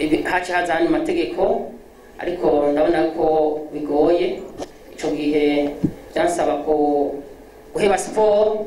haci hazana amategeko ariko ndabona ko bigoye ico gihe byansaba ko guheba siporo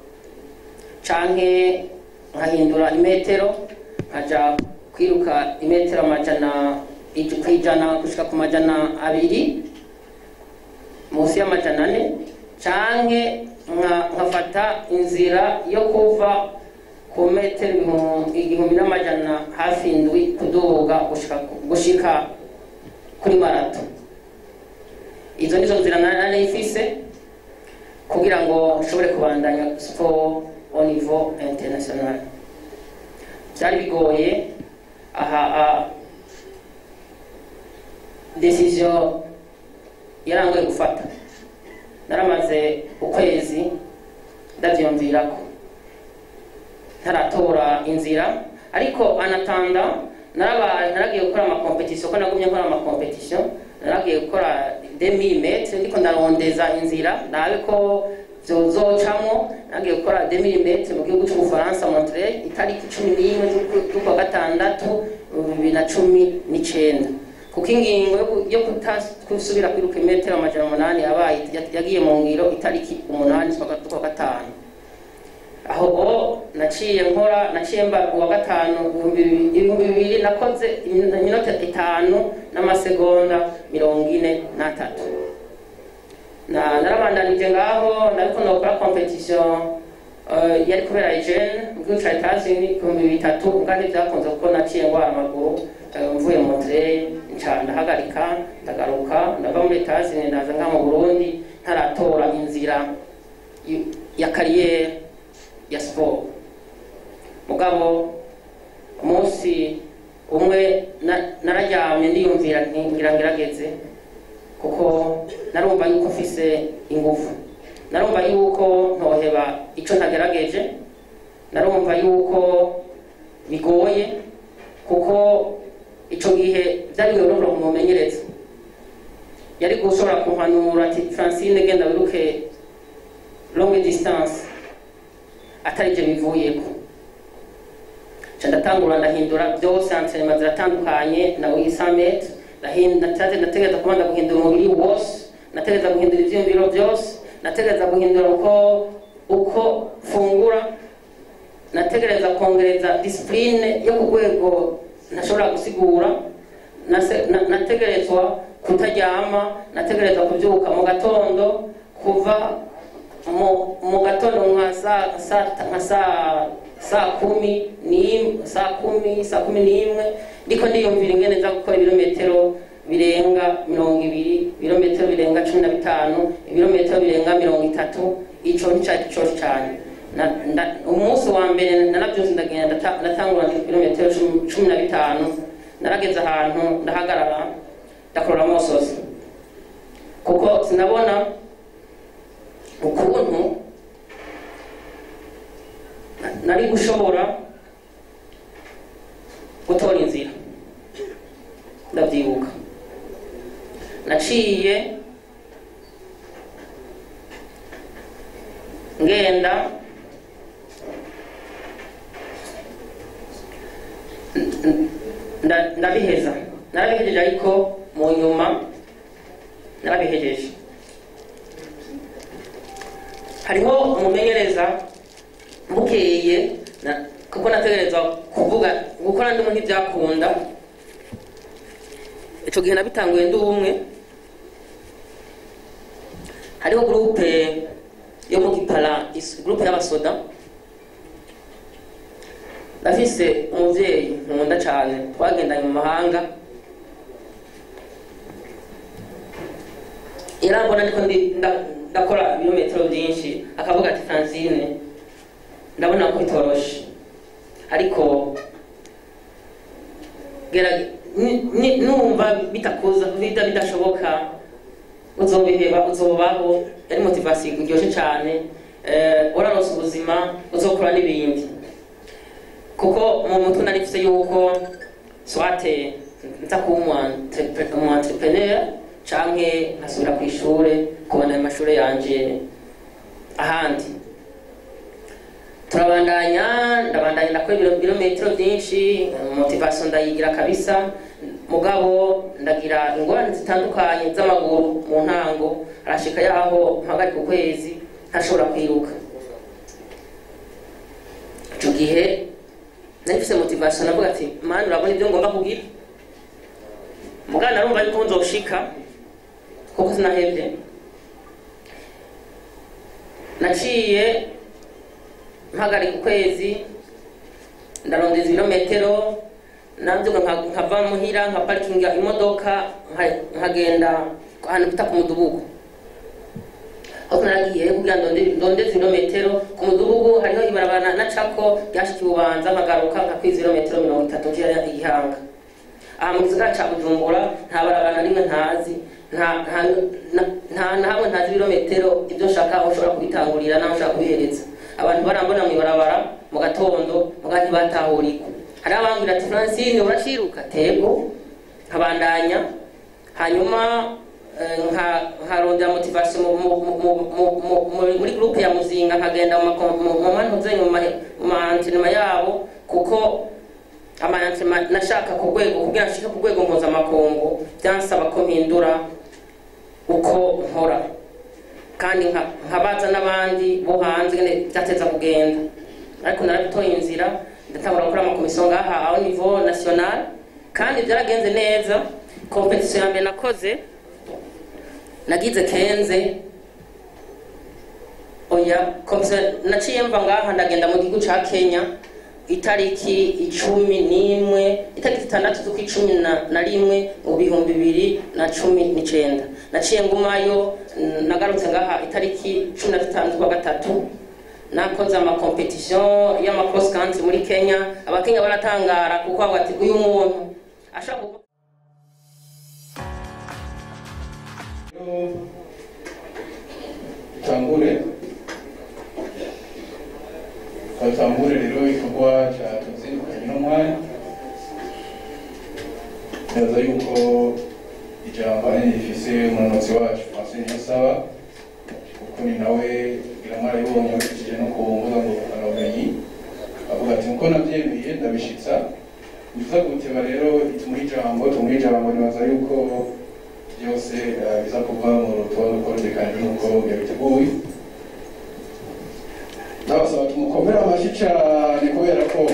canke nkahindura imetero nkaja kwiruka imetero amajana kwijana gushika ku majana 2 munsi y'amajana 4 canke nkafata inzira yo kuva ku metero 1,000 hafi indwi kuduga gushika kuri marato. Izo nizo nzira nane ifise kugira ngo nshobore kubandanya sport au niveau international. Byari bigoye aha decision yarangoye gufata. Naramaze ukwezi ndavyumvirako ntaratora inzira ariko anatanda naragiye gukora ama competition ko nagumye nkora ama competition naragiye gukora 2000 metres ndiko ndarondeza inzira nabe ko zozocamwo nagiye gukora 2000 metres mu gihugu cy'u Faransa Montreal itariki 11 z'ukwa gatandatu 2019 kuko ingingo yo kutasubira kwiruka metero amajana 8 yabaye yagiye mu ngiro itariki 8 z'ukwa gatanu. Aho naciye mba kuwa gatanu 2000 nakoze iminota 5 n'amasegonda 43. Narabandanije ngaho ndabiko nokora competition yari kubera Eugene mu gihugu cya Etats-Unis 2003 kandi byakunze kuko naciye ngwara amaguru mvuye mu Montreal ndahagarika ndagaruka ndava muri Etats-Unis ndaza nga mu Burundi ntaratora inzira ya carrière ya sport. Mugabo umunsi umwe nararyamye ndiyumvira ngira ngerageze kuko narumva yuko mfise ingufu, narumva yuko ntoheba ico ntagerageje, narumva yuko bigoye kuko ico gihe byari yororo umumenyereza yari gushobora kumpanura ati Francine genda wiruke longue distance atari je bivuyeko. Ndatangura ndahindura byose entraînement ziratandukanye na 100 metres nategeza kumanda guhindura umubiri wose, nategeza guhindura ivyumviro byose, nategeza guhindura uko fungura, nategereza kongereza discipline yo kugwego nashobora gusigura, nategerezwa kutaryama, nategereza kubyuka mu gatondo kuva mu gatondo nka saa 10 ndiko ndiyumvira ingene nza gukora ibirometero birenga 20, ibirometero birenga 15, ibirometero birenga 30. Ico nicari cyo cyane. Umunsi wa mbere narabyuze ndagenda natangura ibirometero 15, narageze ahantu ndahagarara ndakorora amosozi kuko sinabona ukuntu nari gushobora gutora inzira. Ndabyibuka naciye ngenda ndabiheza, narabihejeje ariko mu nyuma narabihejeje. Hariho umumenyereza mukeye kuko nategereza kuvuga gukora ndi muri byakunda. Ico gihe nabitanguye ndi umwe, hariho groupe yo mu Gipara, groupe y'abasoda. Bafise umuvyeyi nkunda cyane twagendanye mu mahanga, irambona ndiko ndakora ibirometero byinshi akavuga ati Francine ndabona ko bitoroshe ariko numva bitakuza bidashoboka uzobiheba uzobaho. Yari motivation iryoshye cyane, uraronse ubuzima uzokora n'ibindi kuko mu mutwe narifise yuko swate nza kuba umu entrepreneur canke nkasubira ku ishure kubana amashure yanje ahandi. turabandanya ndabandanya ndakora ibirometero byinshi, motivation ndayigira kabisa, mugabo ndagira ingorane zitandukanye z'amaguru mu ntango, arashika yaho mpagarika ukwezi ntashobora kwiruka. Icyo gihe nafise motivation navuga ati mani urabona ibyo ngomba kugira, mugabo narumva yuko nzoshika kuko sinahebye. Naciye mpagarika ukwezi ndarondeza ibirometero, nabyo nkava muhira nka parkinga imodoka nkagenda ahantu bita ku Mudubugu. Aho naragiye kugira ndondeze ibirometero ku Mudubugu, hariho ibarabara nacako ryashika Bubanza nkagaruka nkakwiza ibirometero 30 nje Igihanga. Aha mu gisagara ca Bujumbura nta barabara rimwe ntazi, nta hamwe ntazi ibirometero ibyo nshaka ushobora kubitangurira naho nshaka kubihereza. Abantu barambona mu ibarabara mu gatondo mugati batahurika. Hari abambwira ati Francine uraciruka tego, nkabandanya hanyuma nkarondera motivation muri groupe ya Muzinga, nkagenda mu mantuze mu entraînement yabo, kuko entraînement nashaka ku rwego kugira nshike ku rwego mpuzamakungu byansaba ko mpindura uko nkora, kandi nkabaza n'abandi bo hanze byateza kugenda. Ariko narabitoye inzira ndatangura gukora amakomisiyo ngaha au niveau national, kandi byaragenze neza. Competition ya mbere nakoze nagize kenze oya competition naciye mva ngaha ndagenda mu gihugu ca Kenya itariki 11 itariki 6 z'ukwi11 mu 2019. Naciye ngumayo nagarutse ngaha itariki 15 kwa gatatu, nakoze ama competition ya cross country muri Kenya. Abakenya baratangara kuko bati uyu muntu ashaka tambure rero ikorwa cyatuzindukanye n'umwanya. Neza yuko ijambo rifise umunotsi wacu Francine Niyonsaba, kuko ni nawe iramara yibonye ukije no kumbuga ngo arabumenyi, avuga ati uko nabyemeye ndabishitsa. Bivuga guteba rero tumuha ijambo nibaza yuko byose biza kuva mu rutonde rw'urutekanye n'uko yabiteguye. Ndabasaba tumukomere amashyi cyane kubera ko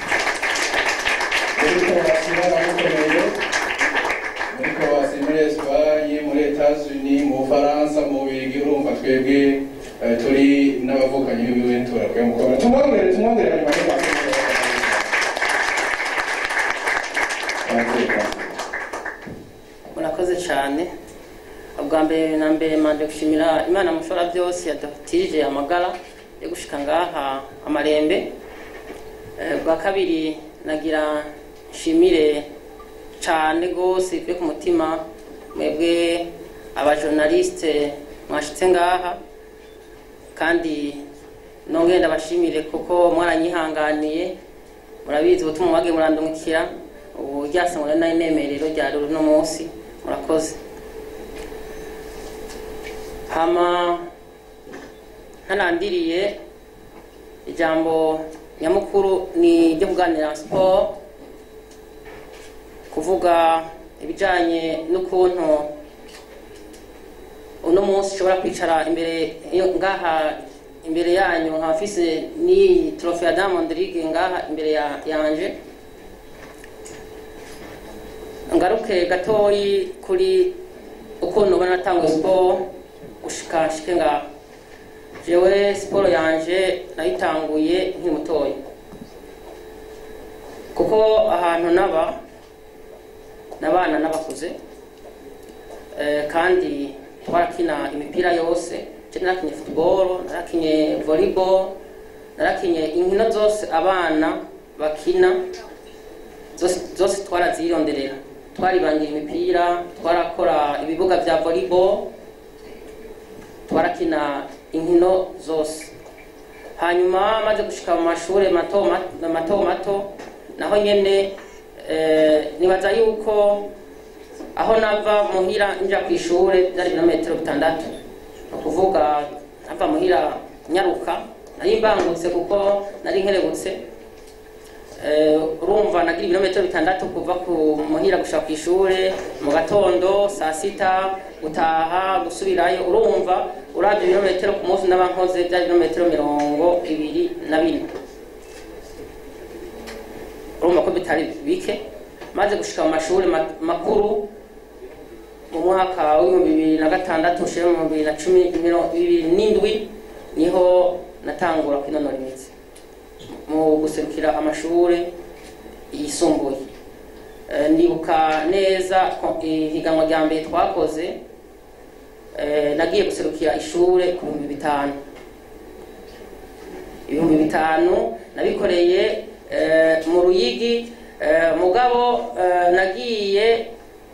muriko basimara mukomeye, muriko basimara muri Espagne, muri Etats-Unis, mu Bufaransa, mu Bubiligi. Urumva twebwe turi n'abavukanye b'ibiwe turakwiye mukomere. Tumwongere hanyuma murakoze cyane. Ubwa mbere na mbere manje gushimira Imana mushora byose yadatije amagara yo gushika ngaha amarembe. Bwa kabiri nagira nshimire cyane gose byo ku mutima mwebwe aba journaliste mwashitse ngaha, kandi nongenda bashimire kuko mwaranyihanganiye. Murabizi ubutumwa mwage murandungikira ubu ryasangwa na inemerero rya runo munsi. Murakoze. Hama ntanandiriye ijambo nyamukuru ni ryo kuganira sport, kuvuga ibijanye n'ukuntu uno munsi ushobora kwicara imbere ngaha imbere yanyu nkafise ni trophy ya Diamond League ngaha imbere yanje. Ngaruke gatoyi kuri ukuntu banatanga sport gushika shike ngaha. Jewe sport yanje nayitanguye nkiri mutoyi, kuko ahantu nabana n'abakuze, kandi twarakina imipira yose. Narakinye football, narakinye volleyball, narakinye inkino zose abana bakina zose twarazironderera. Twaribangira imipira, twarakora ibibuga vya volleyball, twarakina inkino zose. Hanyuma maze gushika mu mashure mato naho nyene nibaza yuko aho nava muhira nja kw'ishure byari ibirometero 6. Kuvuga ava muhira nyaruka nari mbangutse kuko nari nkerebutse urumva nagira ibirometero 6 kuva ku muhira gushaka ku ishure mu gatondo saa sita gutaha gusubirayo urumva uravye ibirometero ku munsi n'abankoze bya ibirometero 24 urumva ko bitari bike maze gushika mu mashuri makuru mu mwaka wa 2006 ushira mu 2017 niho natangura kwinonora imitsi mu guserukira amashuri yisumbuye. Ndibuka neza higanwa rya mbere twakoze nagiye guserukira ishure ku 5,000 nabikoreye mu Ruyigi mugabo nagiye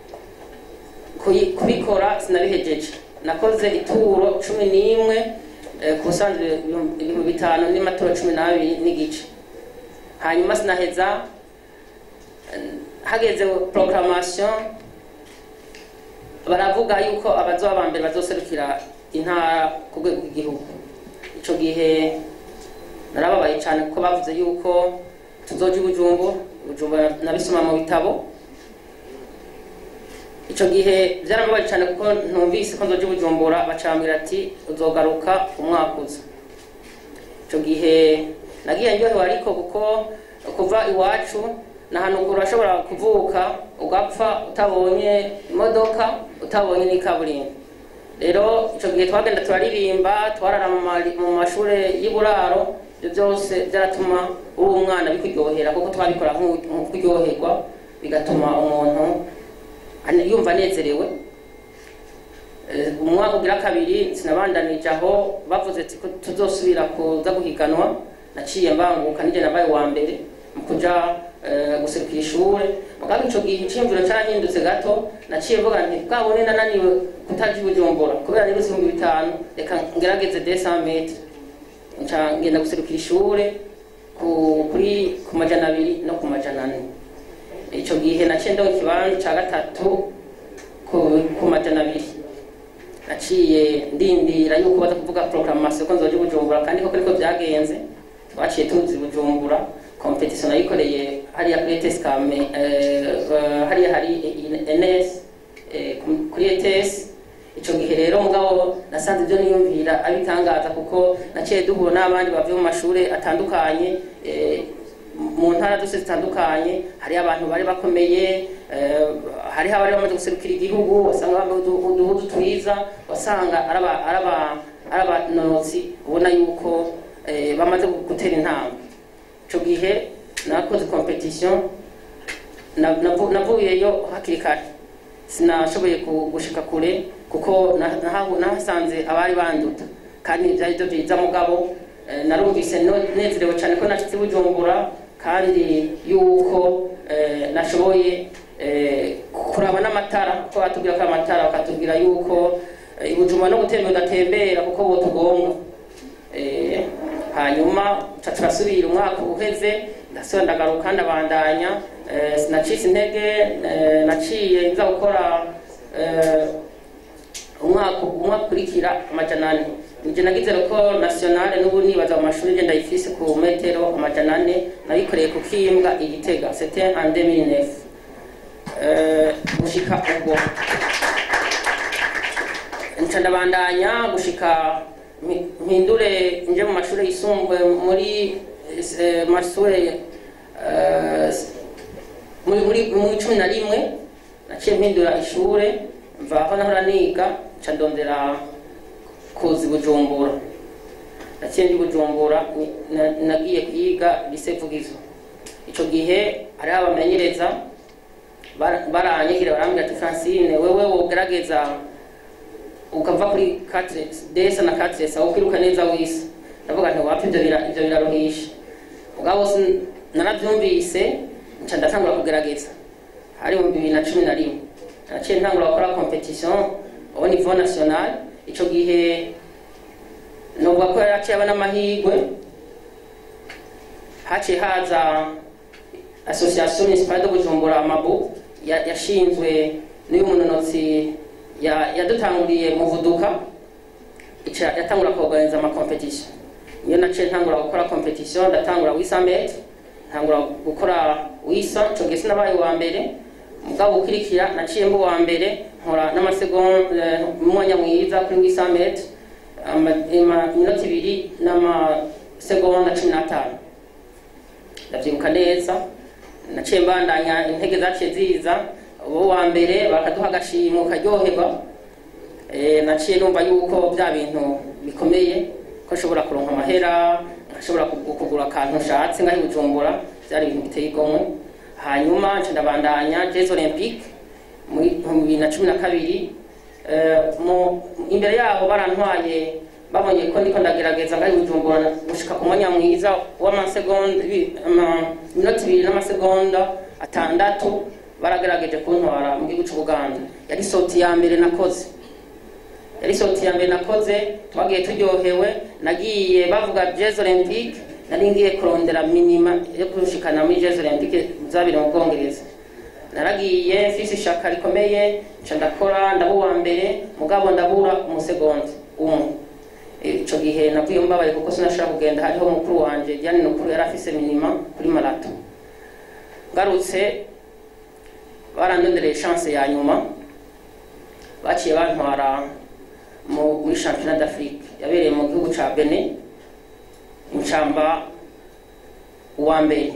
kubikora sinabihejeje nakoze ituro 11 kusanzwe 5,000 n'imaturo 12 n'igice hanyuma sinaheza hageze proclamation baravuga yuko abazoba bambere bazoserukira intara ku rwego rw'igihugu. Ico gihe narababaye cyane kuko bavuze yuko tuzoja Bujumbura nabisoma mu bitabo. Ico gihe byarababaye cyane kuko ntumvise ko nzoja Bujumbura bacambira ati uzogaruka umwaka uza. Ico gihe nagiye njyewe ariko kuko kuva iwacu na hano urashobora kuvuka ugapfa utabonye imodoka utabonye n'ikaburimbo. Rero ico gihe twagenda turaririmba twarara mu mashure y'uburaro ibyo byose byaratuma uri umwana bikuryohera kuko twabikora nk'ukuryoherwa bigatuma umuntu yumva nezerewe. Umwaka ugira kabiri sinabandanije aho bavuze ati tuzosubira kuza guhiganwa naciye mbanguka nije nabaye wa mbere mu kuja guserukira ishure. Mugabe ico gihe iciyumviro carahindutse gato naciye mvuga nti bwabone nananiwe kutaja Bujumbura kubera rero 5,000 reka ngerageze 200 metres nca ngenda guserukira ishure ku 200 no ku 400. Ico gihe naciye ndo ikibanza ca gatatu ku 200 naciye ndindira yuko baza kuvuga proclamation ko nzoje Bujumbura kandi koko niko byagenze. Twaciye tuzi Bujumbura competition nayikoreye hariya kuri ETS kame hariya hari NS kuri ETS. Ico gihe rero mugabo nasanze byo niyumvira abitangaza kuko naciye duhura n'abandi bavuye mu mashure atandukanye mu ntara zose zitandukanye. Hari abantu bari bakomeye hari abari bamaze guserukira igihugu wasanga bambaye uduhudu twiza wasanga araba notsi ubona yuko bamaze gutera intambwe. Ico gihe nakoze competition navuyeyo hakiri kare sinashoboye gushika kure kuko nahasanze abari banduta kandi byari byo byiza mugabo narumvise nezerewe cyane ko nashitse Bujumbura kandi yuko nashoboye kuraba n'amatara kuko batubwira ko amatara bakatubwira yuko Bujumbura no gutembera udatembera kuko bo tugomba. Hanyuma turasubira umwaka uheze ndasubira ndagaruka ndabandanya sinacitse intege naciye nza gukora umwaka kurikira 400. Nje nagize ko nationale n'ubu nibaza mu mashuri ngenda ifise ku metero 400 nabikoreye ku Kimbwa Igitega c'était en 2009 gushika ubwo nca ndabandanya gushika mpindure nje mu mashuri yisumbuye muri mashuri muri 11 naciye mpindura ishure mva aho nahora niga nca ndondera kuzi Bujumbura. Naciye ndi Bujumbura nagiye kwiga lycée Vugizo. Ico gihe ari abamenyereza baranyekira barambwira ati Francine wewe wogerageza ukava kuri 4D na 4S aho kwiruka neza wise. Ndavuga nti wapi ibyo biraruhisha ubwo narabyumvise nca ndatangura kugerageza. Hari mu 2011 naciye ntangura gukora competition au niveau national. Ico gihe nubwo ko yaciye abana amahirwe haciye haza association municipale de Bujumbura Mabu yashinzwe n'uyu munonotsi yadutanguriye mu Vuduka yatangura kuorganiza ama competition. iyo naciye ntangura gukora competition ndatangura 800 metres ntangura gukora wisa cyo gese nabaye wa mbere mugabo ukirikira naciye mbu wa mbere nkora n'amasegonda mwanya mwiza kuri 800 metres minota 2 n'amasegonda 15 ndavyibuka neza naciye mbandanya intege zaciye ziza uwo wa mbere bakaduha agashimo karyoherwa naciye numva yuko bya bintu bikomeye ko nshobora kuronka amahera nshobora kugura akantu nshatse ngaho Bujumbura byari ibintu biteye igomwe hanyuma nce ndabandanya Jeux Olympiques muri 2012 imbere yaho barantwaye babonye ko ndiko ndagerageza ngaho Bujumbura gushika ku mwanya mwiza w'amasegonda minota 2 n'amasegonda 6 baragerageje kuntwara mu gihugu cy'Uganda yari soti ya mbere nakoze twagiye turyohewe nagiye bavuga Jeux Olympiques nari ngiye kurondera minima yo kushikana muri Jeux Olympiques zabiri mu Bwongereza naragiye mfise ishaka rikomeye nca ndakora ndabuwa mbere mugabo ndabura umusegonda umwe ico gihe navuye mbabaye kuko sinashaka kugenda hariho mukuru wanje Diane Nukuru yari afise minima kuri marato ngarutse barandondereye chance ya nyuma baciye bantwara muri championnat d'Afrique yabereye mu gihugu ca Benin incamba uwa mbere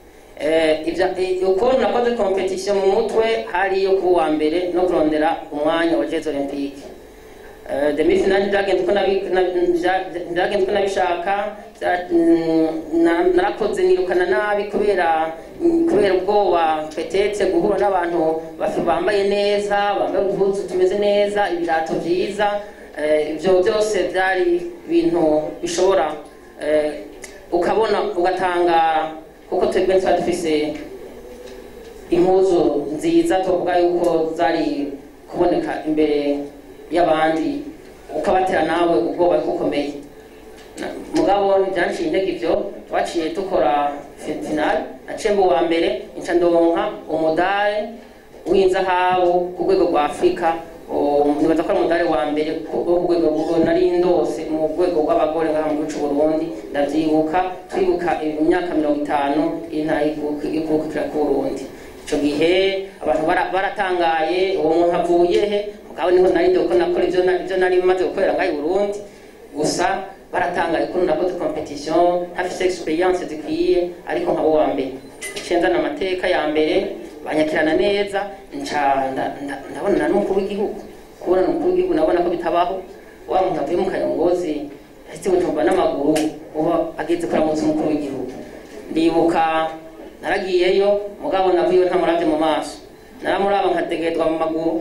uko nakoze competition mu mutwe hari yo kuwa mbere no kurondera umwanya wa Jeux Olympiques demi-finale ndagenda ko nabishaka narakoze nirukana nabi kubera ubwoba petetse guhura n'abantu bambaye neza bambaye uduhuzu tumeze neza ibirato byiza ibyo byose byari ibintu bishobora ukabona ugatangara kuko twebwe twari dufise impuzu nziza tuvuga yuko zari kuboneka imbere y'abandi ukabatera nawe ubwoba kukomeye mugabo byanciye intege ibyo twaciye dukora finale naciye mu wa mbere inca ndonka umudari w'inzahabu ku rwego rwa Afurika nibaza ko ari umudari wa mbere ku rwego nari ndose mu rwego rw'abagore ngaha mu gihugu cy'u Burundi ndavyibuka twibuka imyaka 50 intayikukira ku Burundi ico gihe abantu baratangaye uwo muntu avuye he mugabo niho nari ndiko nakora ivyo nari maze gukorera ngaha i Burundi gusa baratangaye ko nakoze competition hafise experience dikwiye ariko nkabo wa mbere cenza n'amateka ya mbere banyakirana neza ndabona n'umukuru w'igihugu kubona n'umukuru w'igihugu nabona ko bitabaho wa muntu avuye mu Kayongozi ahise Bujumbura n'amaguru uba ageze kuramutsa umukuru w'igihugu ndibuka naragiyeyo mugabo navuye ntamuravye mu maso naramuraba nkategedwa mu maguru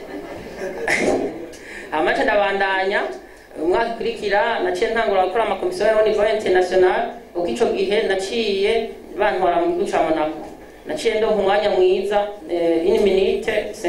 amace ndabandanya umwaka ukurikira naciye ntangura gukora amakomisiyo ya niveau international uko ico gihe naciye bantwara mu gihugu ca Monaco naciye ndo umwanya mwiza 1 minute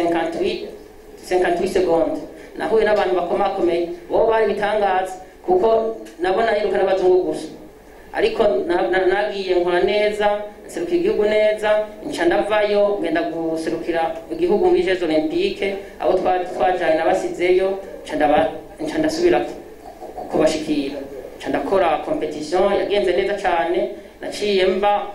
58 secondes nahuye n'abantu bakomakomeye bo bari bitangaza kuko nabona yiruka n'abazungu gusa ariko nagiye nkora neza nserukira igihugu neza nca ndavayo ngenda guserukira igihugu muri Jeux Olympiques abo twajanye nabasizeyo nca ndasubira kubashikira nca ndakora competition yagenze neza cyane naciye mba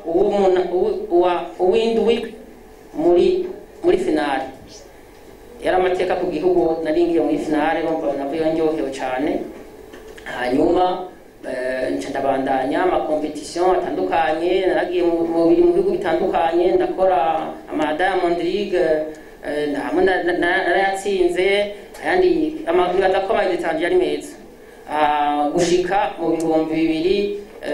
uwindwi muri finale yari amateka ku gihugu naringiye muri finale bumva navuye ndyohewe cyane hanyuma nca ndabandanya ama competition atandukanye naragiye mu bihugu bitandukanye ndakora ama Diamond League hamwe narayatsinze ayandi amaguru adakoma izitanje yari meza gushika mu bihumbi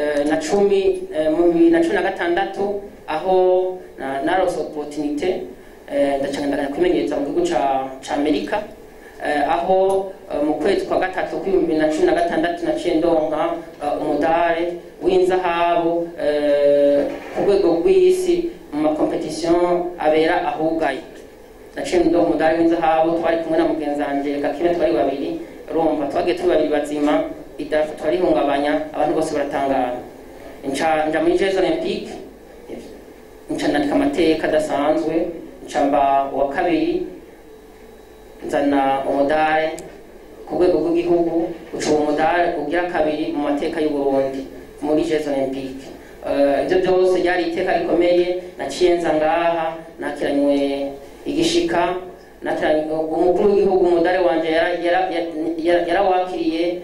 2016 aho narose opportunité ndacanga kwimenyereza mu gihugu ca Amerika aho mu kwezi kwa gatatu ku 2016 naciye ndonka umudari w'inzahabu ku rwego rw'isi mu makompetition abera ahugaye naciye ndonka umudari w'inzahabu twari kumwe na mugenzi wanje Gakime twari babiri urumva twagiye turi babiri bazima idafu twari hungabanya abantu bose baratangara nja muri Jeux Olympiques nca ndandika amateka adasanzwe nca mba wa kabiri nzana umudari ku rwego rw'igihugu uca umudari ugira kabiri mu mateka y'u Burundi muri Jeux Olympiques. Ibyo byose ryari iteka rikomeye. Naciye nza ngaha nakiranywe igishika, nakiranywe umukuru w'igihugu umudari wanje yarawakiriye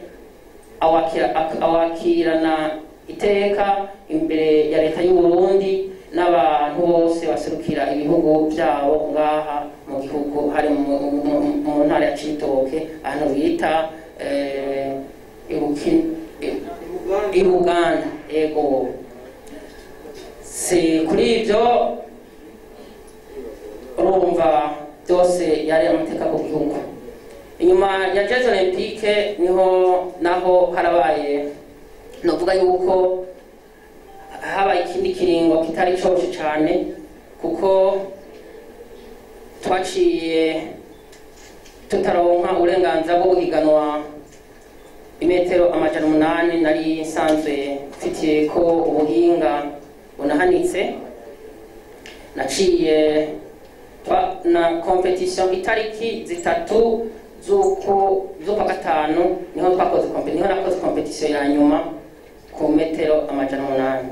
awakirana iteka imbere ya leta y'u Burundi n'abantu bose baserukira ibihugu byabo ngaha mu gihugu, hari mu ntara ya Cibitoke ahantu bita i Buganda. Ego si kuri ibyo urumva byose yari amateka ku gihugu. Inyuma ya Jeux Olympiques naho harabaye novuga yuko habaye ikindi kiringo kitari cyose cyane, kuko twaciye tutaronka uburenganzira bwo guhiganwa imetero 800. Nari nsanzwe mfitiye ko ubuhinga bunahanitse. Naciye na competition itariki 3 z'ukwa gatanu niho nakoze competition ya nyuma ku metero 800.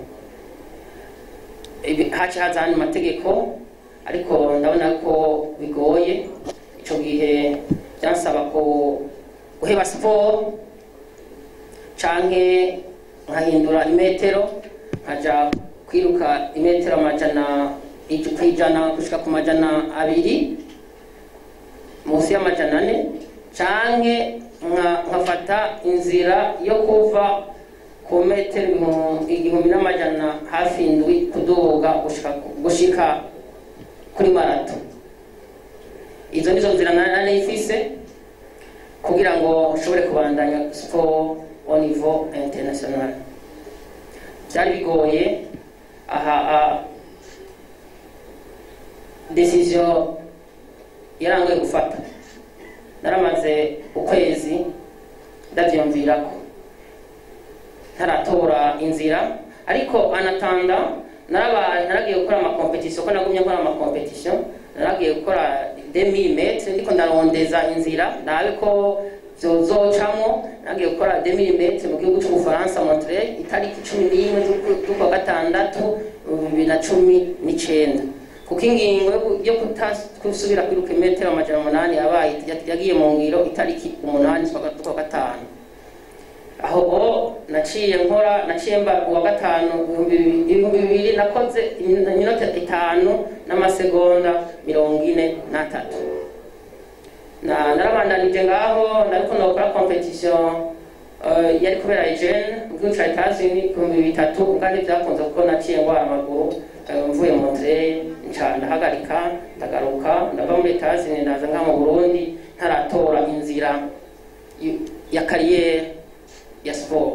Haci hazana amategeko ariko ndabona ko bigoye. Ico gihe byansaba ko guheba sport canke nkahindura imetero nkaja kwiruka imetero 100 gushika ku 200 munsi ya 400, canke nkafata inzira yo kuva ku metero 1,100 hafi indwi kuduga gushika kuri marato. Izo nizo nzira nane ifise kugira ngo nshobore kubandanya sport au niveau international. Byari bigoye. Decision yarangoye gufata. Naramaze ukwezi ndavyumvirako ntaratora inzira, ariko anatanda naragiye gukora ama competition, ko nagumye nkora ama competition. Naragiye gukora 2000 metres ndiko ndarondeza inzira nabe ko zozocamwo. Nagiye gukora 2000 metres mu gihugu cy'Ubufaransa Montreal itariki 11 z'ukwa gatandatu 2019, kuko ingingo yo kusubira kwiruka metero 800 yagiye mu ngiro itariki 8 z'ukwa gatanu. Aho naciye mba uwa gatanu 2000 nakoze iminota 5 n'amasegonda 43. Narabandanije ngaho nariko nokora competition yari kubera Eugene mu gihugu ca Etats-Unis ku 2003, kandi byakunze kuko naciye ngwara amaguru mvuye mu Montreal ndahagarika ndagaruka ndava muri Etats-Unis ndaza nga mu Burundi ntaratora inzira ya carrière ya sport.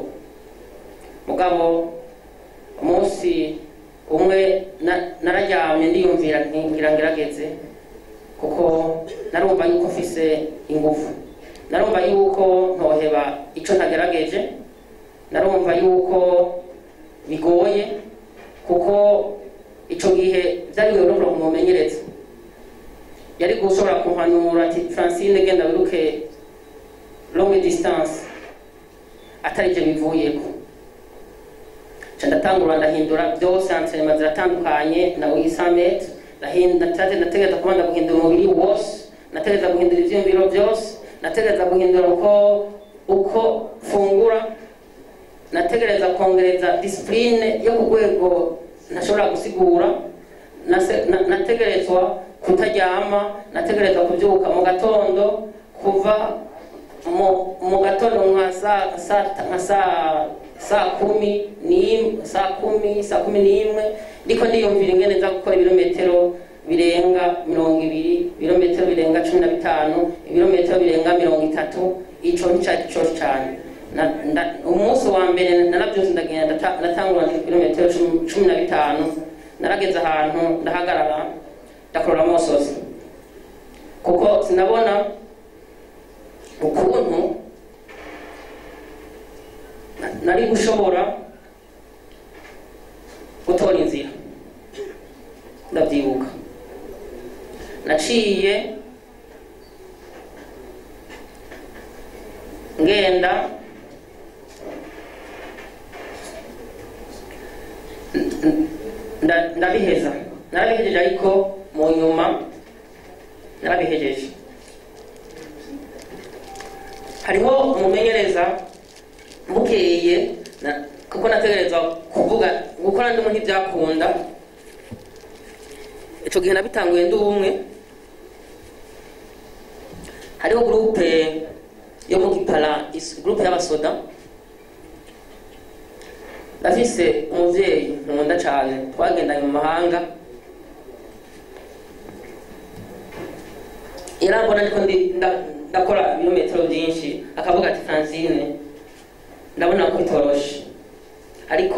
Mugabo umunsi umwe nararyamye ndiyumvira ngira ngerageze, kuko narumva yuko mfise ingufu, narumva yuko ntoheba ico ntagerageje, narumva yuko bigoye, kuko ico gihe byari bigoye kumumenyereza. Yari gushobora kumpanura ati Francine genda wiruke longue distance, atarije bivuyeko. Ndatangura ndahindura byose, entraînement ziratandukanye na 100 metres. Nategeza kubanda guhindura umubiri wose, nategeza guhindura ivyumviro byose, nategeza guhindura uko fungura, nategereza kongereza discipline yo ku rwego ntashobora gusigura. Nategerezwa kutaryama, nategereza kubyuka mu gatondo, kuva mu gatondo nka saa 11 ndiko ndiyumvira ingene nza gukora ibirometero birenga 20, ibirometero birenga 15, ibirometero birenga 30. Ico nicari cyose cyane. Umunsi wa mbere narabyuze ndagenda ndatangura ibirometero 15. Narageze ahantu ndahagarara ndakorora amosozi, kuko sinabona ukuntu nari gushobora gutora inzira. Ndabyibuka naciye ngenda ndabiheza narabihejeje ariko mu nyuma narabihejeje hariho umumenyereza bukeye kuko nategereza kuvuga gukora ndi muri byakunda ico gihe nabitanguye ndi umwe hariho groupe yo mu Gipara groupe y'abasoda ndafise umuvyeyi nkunda cyane twagendanye mu mahanga irambona ndiko ndakora ibirometero byinshi akavuga ati Francine ndabona ko bitoroshe ariko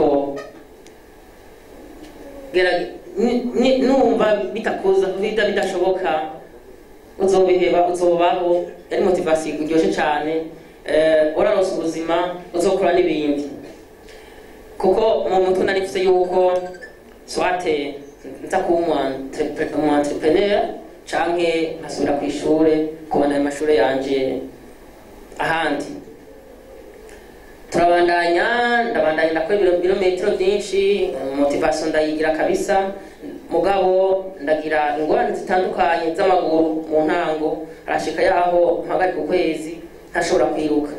numva bitakuza bidashoboka uzobiheba uzobaho yari motivation iryoshye cyane uraronse ubuzima uzokora n'ibindi kuko mu mutwe narifise yuko swate nza kuba umu entrepreneur canke nkasubira ku ishure kubona ayo mashure yanje ahandi ndabandanya ndakora ibirometero byinshi motivation ndayigira kabisa mugabo ndagira ingorane zitandukanye z'amaguru mu ntango arashika yaho mpagarika ukwezi ntashobora kwiruka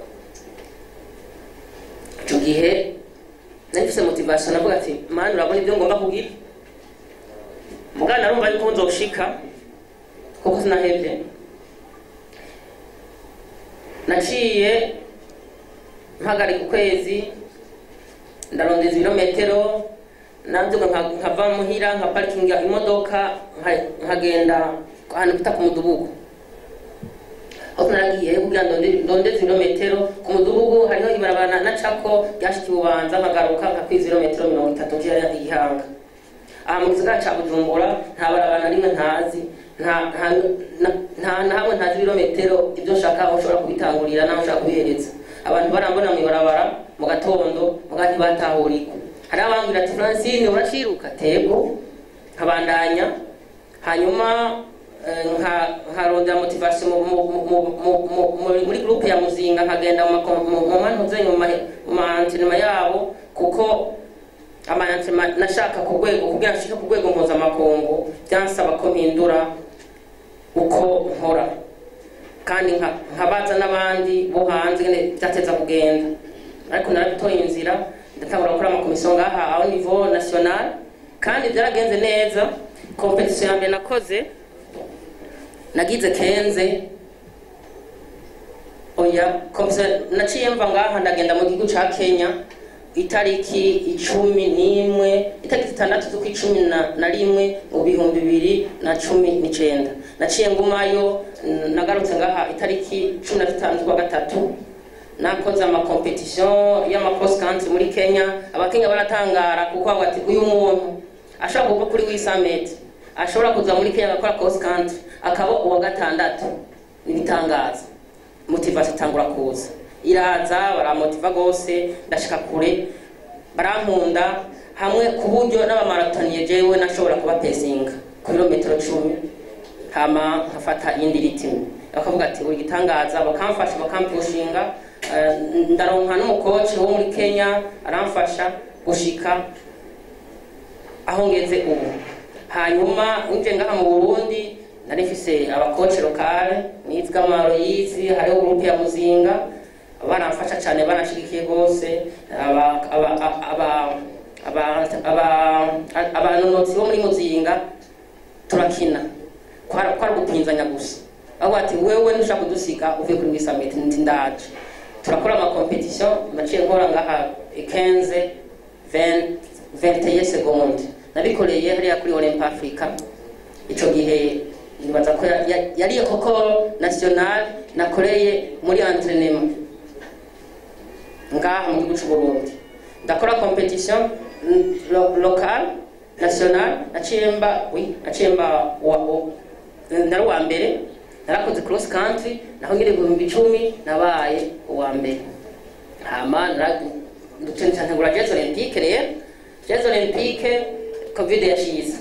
ico gihe narifise motivation navuga ati mani urabona ibyo ngomba kugira mugabo narumva yuko nzoshika kuko sinahevye naciye mpagarika ukwezi ndarondeza ibirometero nabyo nkava muhira nka parkinga imodoka nkagenda ahantu bita ku mudugudu aho naragiye kugira ndondeze ibirometero ku mudugudu hariho ibarabara nacako ryashika Bubanza nkagaruka nkakwiza ibirometero 30 ngiye Igihanga aha mu gisagara ca Bujumbura nta barabara rimwe ntazi nta hamwe ntazi ibirometero ibyo nshaka ushobora kubitangurira naho ushaka kubihereza abantu barambona mu ibarabara mu gatondo mugati batahuriko hari abambwira ati Francine uraciruka tego nkabandanya hanyuma nkarondera motivation muri groupe ya Muzinga nkagenda mu mantuze mu antrenema yabo kuko amantrenema nashaka ku rwego kugira nshike ku rwego mpuzamakungu byansaba ko mpindura uko nkora kandi nkabaza n'abandi bo hanze byateza kugenda ariko narabitoye inzira ndatangura gukora amakomisiyo ngaha au niveau national kandi byaragenze neza competition ya mbere nakoze nagize kenze oya competition naciye mva ngaha ndagenda mu gihugu ca Kenya itariki 11 itariki 6 z'ukwa 11 mu 2019 naciye ngumayo nagarutse ngaha itariki 15 z'ukwa 3 nakoze ama competition y'ama cross country muri Kenya abakenya baratangara kuko ati uyu muntu ashaka kuva kuri wisamet ashobora kuza muri Kenya gakora cross country akaba uwa gatandatu nibitangaza motivation itangura kuza iraza baramotiva gose ndashika kure barankunda hamwe kuburyo n'abamarathoniye jewe nashobora kuba pacing ku kilometero 10 hama nkafata indi ritime bakavuga ati uri gitangaza bakamfasha bakampushinga ndaronka n'umukoci wo muri Kenya aramfasha gushika aho ngeze ubu hanyuma nje ngaha mu Burundi narifise abakoci lokale nitwa Maroyizi hariho groupe ya Muzinga baramfasha cyane banashigikiye gose abanonotsi bo muri Muzinga turakina kwa gupinzanya gusa aho ati wewe ntushaka kudusiga uvuye kuri wisamete ndaje turakora ama competition maciye nkora ngaha 15 20 secondes nabikoreye hariya kuri Olympic Africa ico gihe nibaza ko yari koko national nakoreye muri entraînement ngaha mu gihugu cy'u Burundi ndakora competition local national nachemba nari wa mbere narakoze cross country naho ngire 10 nabaye uwa mbere hama ndutentangura Jeux Olympiques rero Jeux Olympiques covid yashize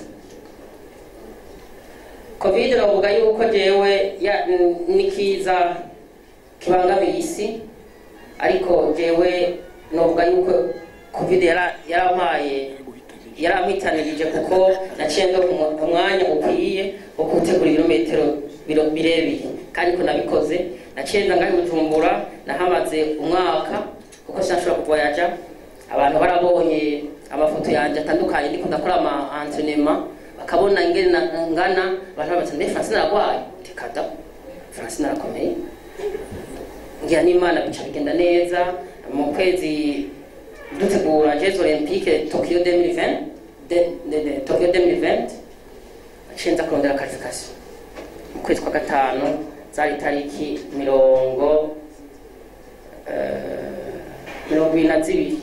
covid navuga yuko jewe nikiza kibangamiye isi, ariko jewe novuga yuko covid yarampitanirije kuko naciye ndo umwanya ukwiye wo gutegura ibirometero birebire, kandi ko nabikoze. Naciye nza ngaho Bujumbura, nahamaze umwaka kuko sinashobora kuvoyaja. Abantu barabonye amafoto yanje atandukanye ndiko ndakora ama entraînement, bakabona ingene ngana, abantu babatse mbe Francine aragwaye, tikada Francine arakomeye. Ngira n'Imana bica bigenda neza. Mu kwezi dutegura Jeux Olympiques Tokyo 2020 Tokyo 2020 acenza kurondera qualification. Mu kwezi kwa gatanu zari tariki 22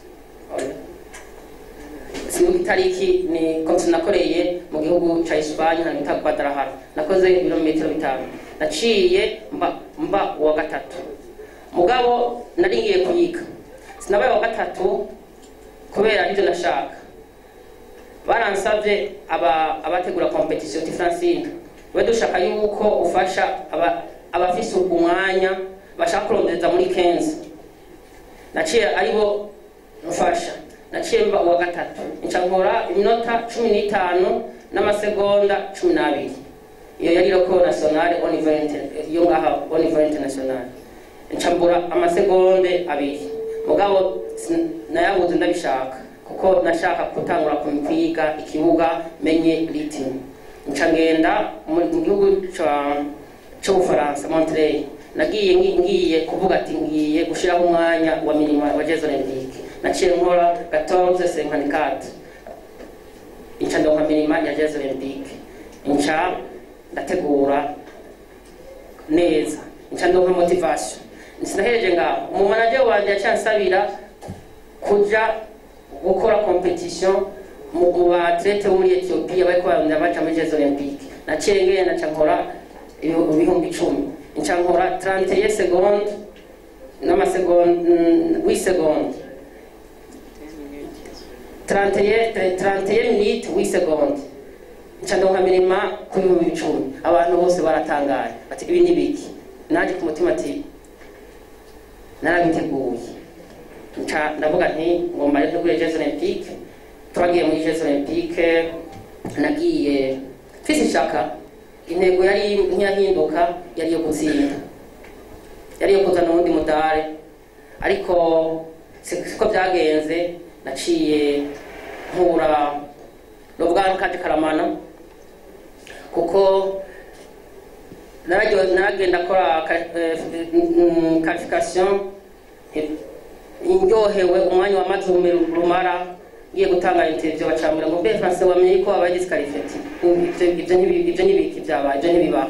sinuka itariki ni konti nakoreye mu gihugu ca Espagne hano bita Guadalajara. Nakoze ibirometero 5, naciye mba wa gatatu. Mugabo naringiye kuyiga, sinabaye wa gatatu kubera ibyo nashaka. Baransabye abategura competition ti Francine, we dushaka yuko ufasha abafise umwanya bashaka kurondeza muri 15. Naciye aribo mfasha, naciye mba wa gatatu, ncankora iminota 15 n'amasegonda 12. Iyo yari record nationale au niveau yo ngaha au niveau international. Nchambura amasegonde 2. Mugabo nayabuze ndabishaka kuko nashaka kutangura kwiga ikibuga menye ritme. Ncangenda mu gihugu cyo Bufaransa Montreal. Nagiye ngiye kuvuga ati ngiye gushiraho umwanya wa minima wa Jeux Olympiques. Naciye nkora 14:54. Ncandonka minima ya Jeux Olympiques. Nca ndategura neza. Ncandonka motivation. Sinahereje ngaho umumanager wanje yacansabira kuja gukora competition mu batlete muri Ethiopia bariko baja muri Jeux Olympiques. Naciye ngenda ncankora ibihumbi 10. Ncankora 31 secondes n'amasegonda 8 secondes 31 minutes 8 secondes. Ncandonka minima ku 10. Abantu bose baratangaye ati ibi ni biki. Naje ku mutima ati narabiteguye. Ndavuga nti ngomba rero kuri Jeux Olympiques. Twagiye muri Jeux Olympiques, nagiye mfise ishaka. Intego yari ntiyahinduka, yari yo gutsinda, yari yo kuzana undi mudare, ariko siko byagenze. Naciye nkura n'ubwanwa kandi karamana kuko naragenda kora qualification indyohewe umwanya wa mazume rumara ngiye gutanga interview bacambira ngo mbe France wamenye ko aba disqualified. Ibyo nibiki byabaye, ibyo nibiba.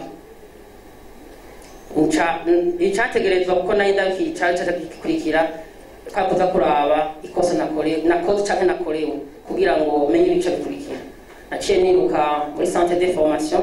Icategerezwa kuko nayo ndakica cyakurikira kwakuza kuraba ikosa nakoze cyane nakorewe kugira ngo menye ibice bikurikira. Naciye niruka muri centre de formation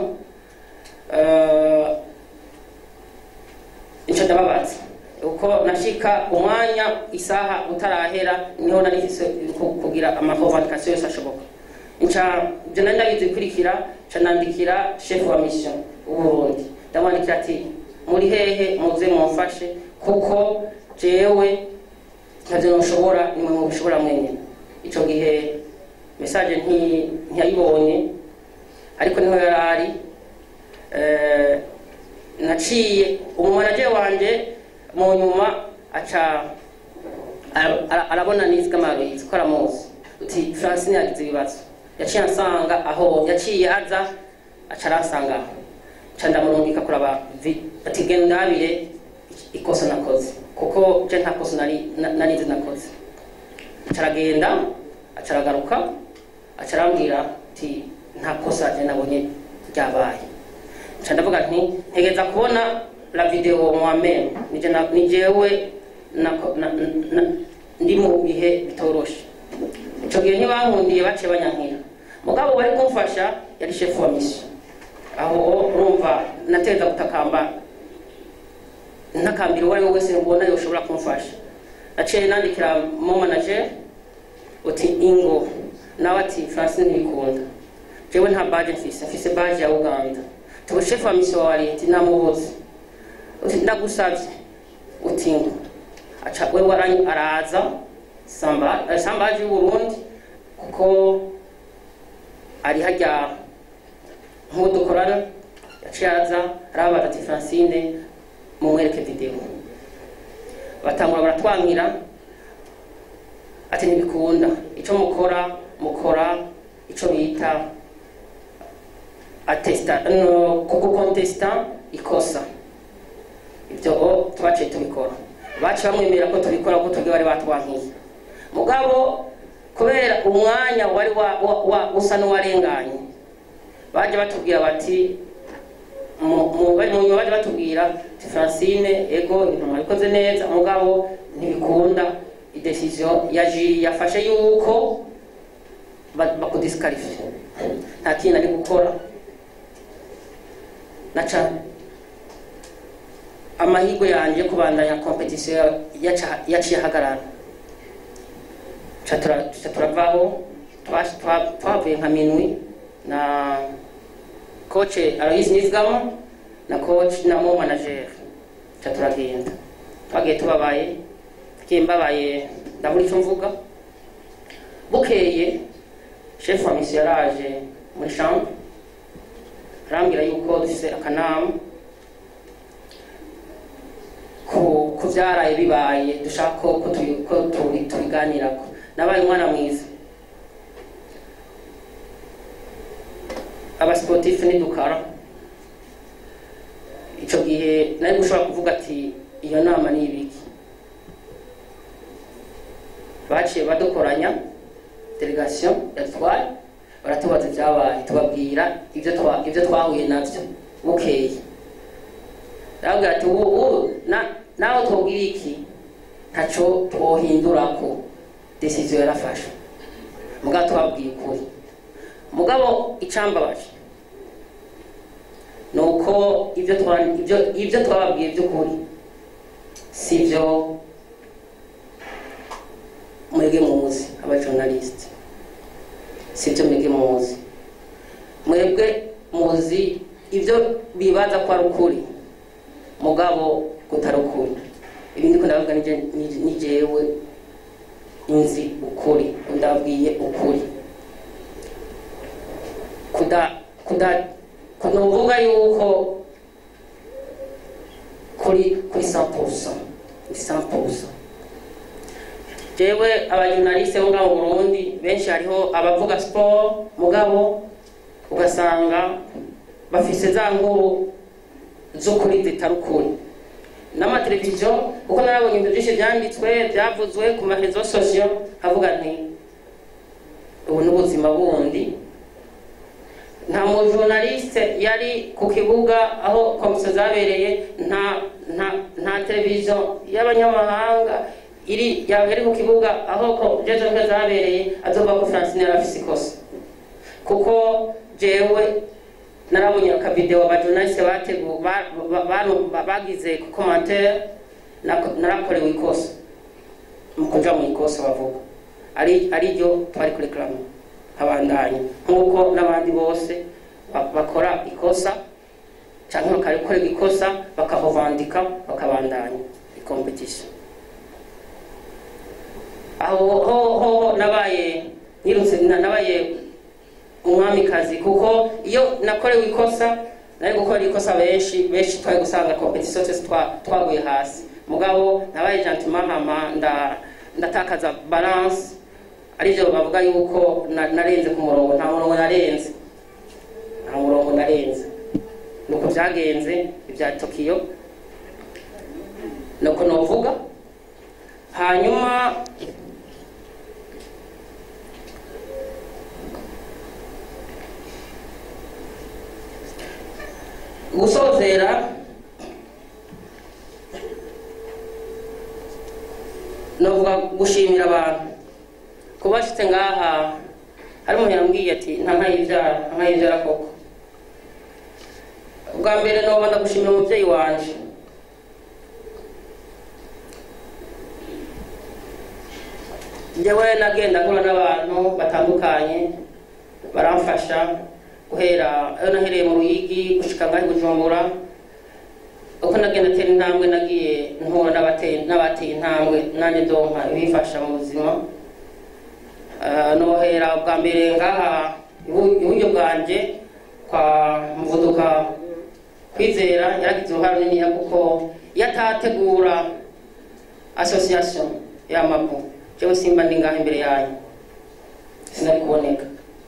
ndababaza uko nashika umwanya isaha utarahera niho narifise kugira amaconvocation yose ashoboka. Je ndabizi kurikira canandikira chef wa mission uburundi, ndamwandikira ati muri hehe muze mumfashe kuko jewe ntavyo noshobora, nimwe mu bishobora mwenye. Ico gihe message ntiyayibonye, ariko niho yarari. Naciye umumanager wanje mu nyuma aca arabona n'izikamaro yitwara mose uti Francine yagize ibibazo. Yaciye ansanga aho yaciye aza acarasanga ndamurungika kuraba ati genda abire ikosa nakoze kuko je nta kosa nari nakoze. Acaragenda acaragaruka acarambwira ati nta kosa je nabonye ryabaye. Ndavuga nti ntegeza kubona la video moi-même ni jewe ndi mu bihe bitoroshe. Ico gihe ntibankundiye bace banyankira, mugabo bari kumfasha yari chef wa mission. Aho urumva nateza gutakamba ntakambira wari wese ubona yoshobora kumfasha. Naciye nandikira mu manager uti ingo nawe ati Francine nikunda jewe nta badge mfise badge ya Uganda. Chef wa mission wari ati namuhoze uti ndagusavye utingo aca wewe araza sambaje y'Uburundi kuko ari hajya nk'udukorana yaciye aza arabaza ati Francine mumwereke video batangura baratwankira ati ntibikunda ico mukora ico bita attesta kuko contesta ikosa ibyo twaciye tubikora baciye bamwemera ko tubikora ko twebwe bari batwankiye mugabo kubera umwanya wari usa n'uwarenganye baje batubwira bati baje batubwira Francine ego ibintu mwabikoze neza mugabo ntibikunda idecision ya jury yafashe yuko bakudisqualifie nta kintu ari gukora naca amahigo yanje kubandanya competition yaciye hagarara turavaho twavuye nka minwi na coach Aloys Nizigama na coach na mo manager turagenda twagiye tubabaye kimbabaye ndabura icyo mvuga bukeye chef wa mission yaraje muri chambre arambwira yuko dufise akanama ko byaraye bibaye dushaka ko tubiganirako nabaye umwana mwiza abasportif ni dukara ico gihe nari gushobora kuvuga ati iyo nama ni ibiki baciye badukoranya delegation yatwaye baratubaza ibyabaye tubabwira ibyo twahuye navyo bukeye ndavuga ati ubu nawe tubwira iki ntaco twohindurako decision yarafashe mugabo tubabwiye ukuri mugabo icambabaje nuko ibyo twababwiye by'ukuri sivyo mwege muzi abajournaliste sivyo mwege muzi mwebwe muzi ibyo bibaza kwa rukuri mugabo kutarukuri ibindi ko ndavuga ni jewe inzi ukuri ndabwiye ukuri kunovuga yuko kuri 100% jewe abajournaliste bo ngaho Burundi benshi hariho abavuga sport mugabo ugasanga bafise za nkuru zo kuri zitarukuri n'amateleviziyo uko narabonye ibintu byinshi byanditswe byavuzwe ku marezo sociaux havuga nti ubu n'ubuzima bundi nta mu journaliste yari ku kibuga aho komisiyo zabereye nta televiziyo y'abanyamahanga yari ku kibuga aho jeje zabereye azoba ko Francine yarafise ikosa kuko jewe narabonye ka video abajournaliste bagize ku commentaire narakorewe ikosa mukuja mu ikosa bavuga ari ryo twari kuri reclame abandanye nkuko n'abandi bose bakora ikosa cyangwa bakarikorera ikosa bakahovandika bakabandanya competition aho nabaye nirutse nabaye umwamikazi kuko iyo nakorewe ikosa nari gukora ikosa benshi twari gusanga competition cyose twaguye hasi mugabo nabaye gentleman hama ndatakaza balance arivyo bavuga yuko narenze ku murongo nta murongo narenze nuko byagenze ibya Tokyo nuko novuga hanyuma gusozera novuga gushimira abantu kubashitse ngaha hari umuntu yambwiye ati ntayivyara koko ubwa mbere noba ndagushimira umuvyeyi wanje jewe nagenda nkora n'abantu batandukanye baramfasha guhera ayo nahereye mu Ruyigi gushika ngaho Bujumbura uko uko nagenda tera intambwe nagiye ntura n'abateye intambwe nanjye ndonka ibifasha mu buzima. Nohera bwa mbere ngaha iburyo bwanje kwa Muvuduka Kwizera yaragize uruhare runini kuko yatategura association y'amapu jewe simba ndi ngaha imbere yayo sinari kuboneka.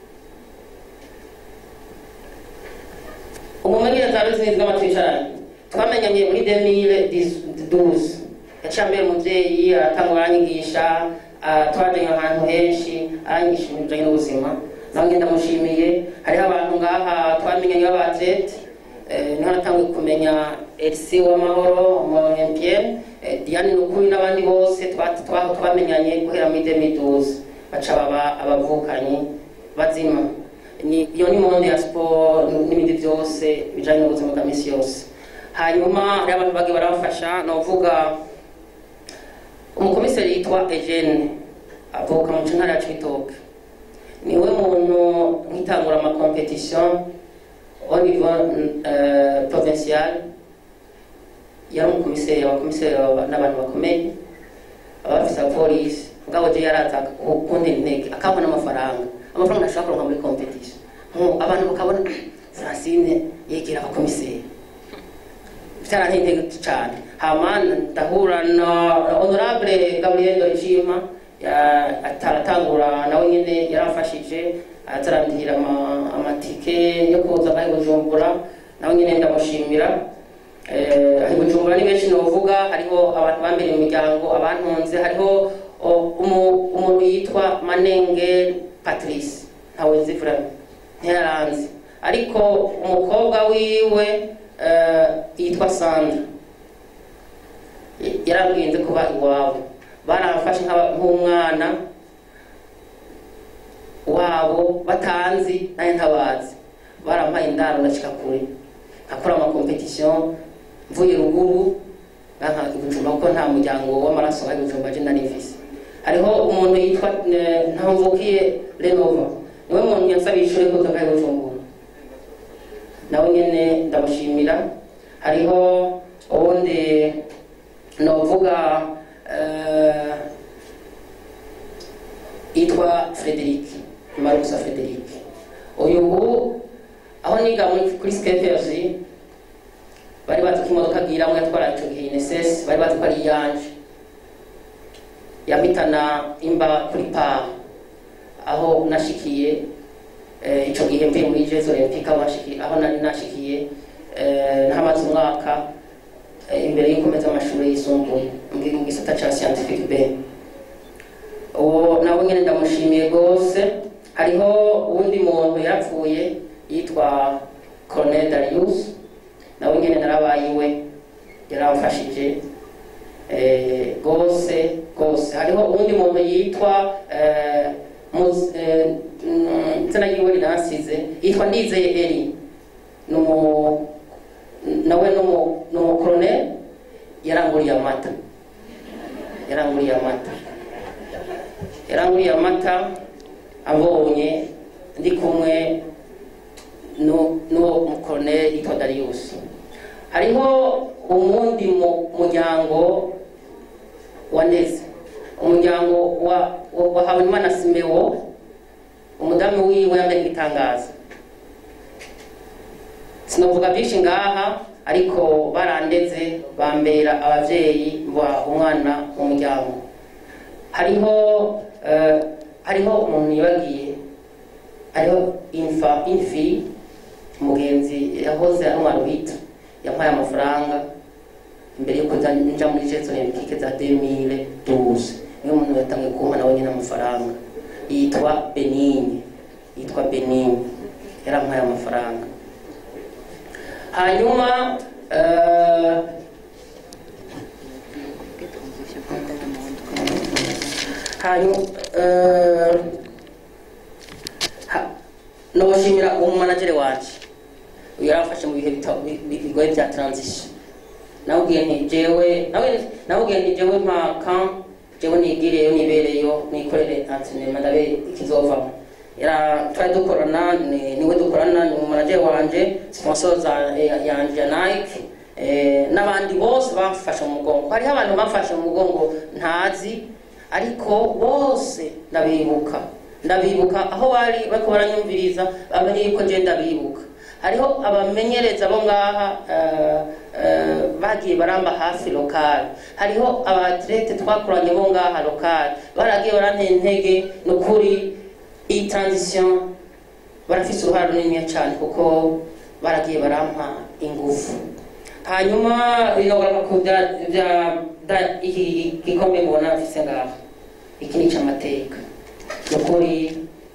Umumenyereza w'ubuzinzi bw'amatwicaranye twamenyanye muri 2012 yaciye mbere umuvyeyi aratangura aranyigisha twajanye ahantu henshi aranyigisha ibintu bijanye n'ubuzima nawe ngenda mushimiye. Hariho abantu ngaha twamenyanye b'abatlete niho natanguye kumenya Elsie Uwamahoro Olympienne Diane Nukuri n'abandi bose twamenyanye guhera muri 2012 baca baba abavukanyi bazima. Iyo ni monde ya sport n'ibindi byose bijanye n'ubuzima bwa misi yose. Hanyuma hari abantu bage barabafasha novuga umukomiseri yitwa Eugene avuka mu ntara ya Cibitoke. Niwe muntu nkitangura ama competition au niveau provincial yari umukomiseri n'abantu bakomeye abafisa police ngabo je yaraza kundi intege akabona amafaranga nashaka kuronka muri competition abantu bakabona Francine yegera abakomiseri byarantege cyane. Hamana ndahura na honorable Gabriel Dorchima ataratangura nawe nyine yarafashije atarandihira amatike yo kuza aho Bujumbura nawe nyine ndamushimira. Aho Bujumbura ni benshi novuga hariho abantu bambere mu miryango abantunze hariho umuntu yitwa Manenge Patrice ntawe nzifura ntiyaranze ariko umukobwa wiwe yitwa Sandra yarabwiye kuba iwabo baramfashe nk'umwana wabo batanzi naye ntabazi barampaye indaro ndashika kure akora ama competition mvuye ruguru nka Bujumbura ko nta muryango w'amaraso wa Bujumbura je narifise. Hariho umuntu yitwa Ntamvukiye Renova niwe muntu yansabishije ko nzaka Bujumbura nawe nyene ndamushimira. Hariho ubundi novuga yitwa Frederic Marusa Frederic uyu aho niga kuri Skepersi bari batwika imodoka bwiramo yatwara ico gihe INSS bari batwara iyanje yamitana imba kuri pa aho nashikiye ico gihe mvuye muri Jeux Olympiques aho nari nashikiye ntamaze umwaka imbere y'ukomeza amashuri yisumbuye mu gisata ca scientifique B. Uwo nawe nyene ndamushimiye gose. Hariho uwundi muntu yapfuye yitwa Colonel Darius nawe nyene narabayiwe yaramfashije gose. Hariho uwundi muntu yitwa tena yiwe linasize yitwa Ndizeye Eri nawe no Colonel yaranguriye amata abonye ndi kumwe no Colonel yitwa Darius. Hariho umundi muryango wa Neze umuryango wa Habimana Simeo umudamu wiwe yambaye igitangaza sinovuga byinshi ngaha ariko barandeze bambera abavyeyi wa umwana mu muryango. Hariho umuntu yabagiye hariho infi mugenzi yahoze ari umwarubita yampaye amafaranga imbere yuko nja muri Jeux Olympiques za 2012 niyo muntu yatangiye kumpa nawe nyine amafaranga yitwa Benigne yarampaye amafaranga. Hanyuma noshimira umumanagere wanje yarafashe mu bihe bigoye bya transition. Nawubwiye nti jewe mpaka jewe nigireyo nibereyo nikorere entraînement ndabe ikizovamo. Twari dukorana niwe dukorana ni umumanagere wanje sponsor yanje Nike n'abandi bose bamfashe mu mugongo. Hariho abantu bamfashe mu mugongo ntazi, ariko bose ndabibuka aho bari bariko baranyumviriza, bamenye yuko je ndabibuka. Hariho abamenyereza bo ngaha bagiye baramba hafi lokal, hariho abatlete twakoranye bo ngaha lokal baragiye barantera intege. Nukuri iyi transition barafise uruhare runini cyane kuko baragiye barampa ingufu. Hanyuma binogaruka ku iki gikombe mubona mfise ngaha, iki ni cy'amateka. Nukuri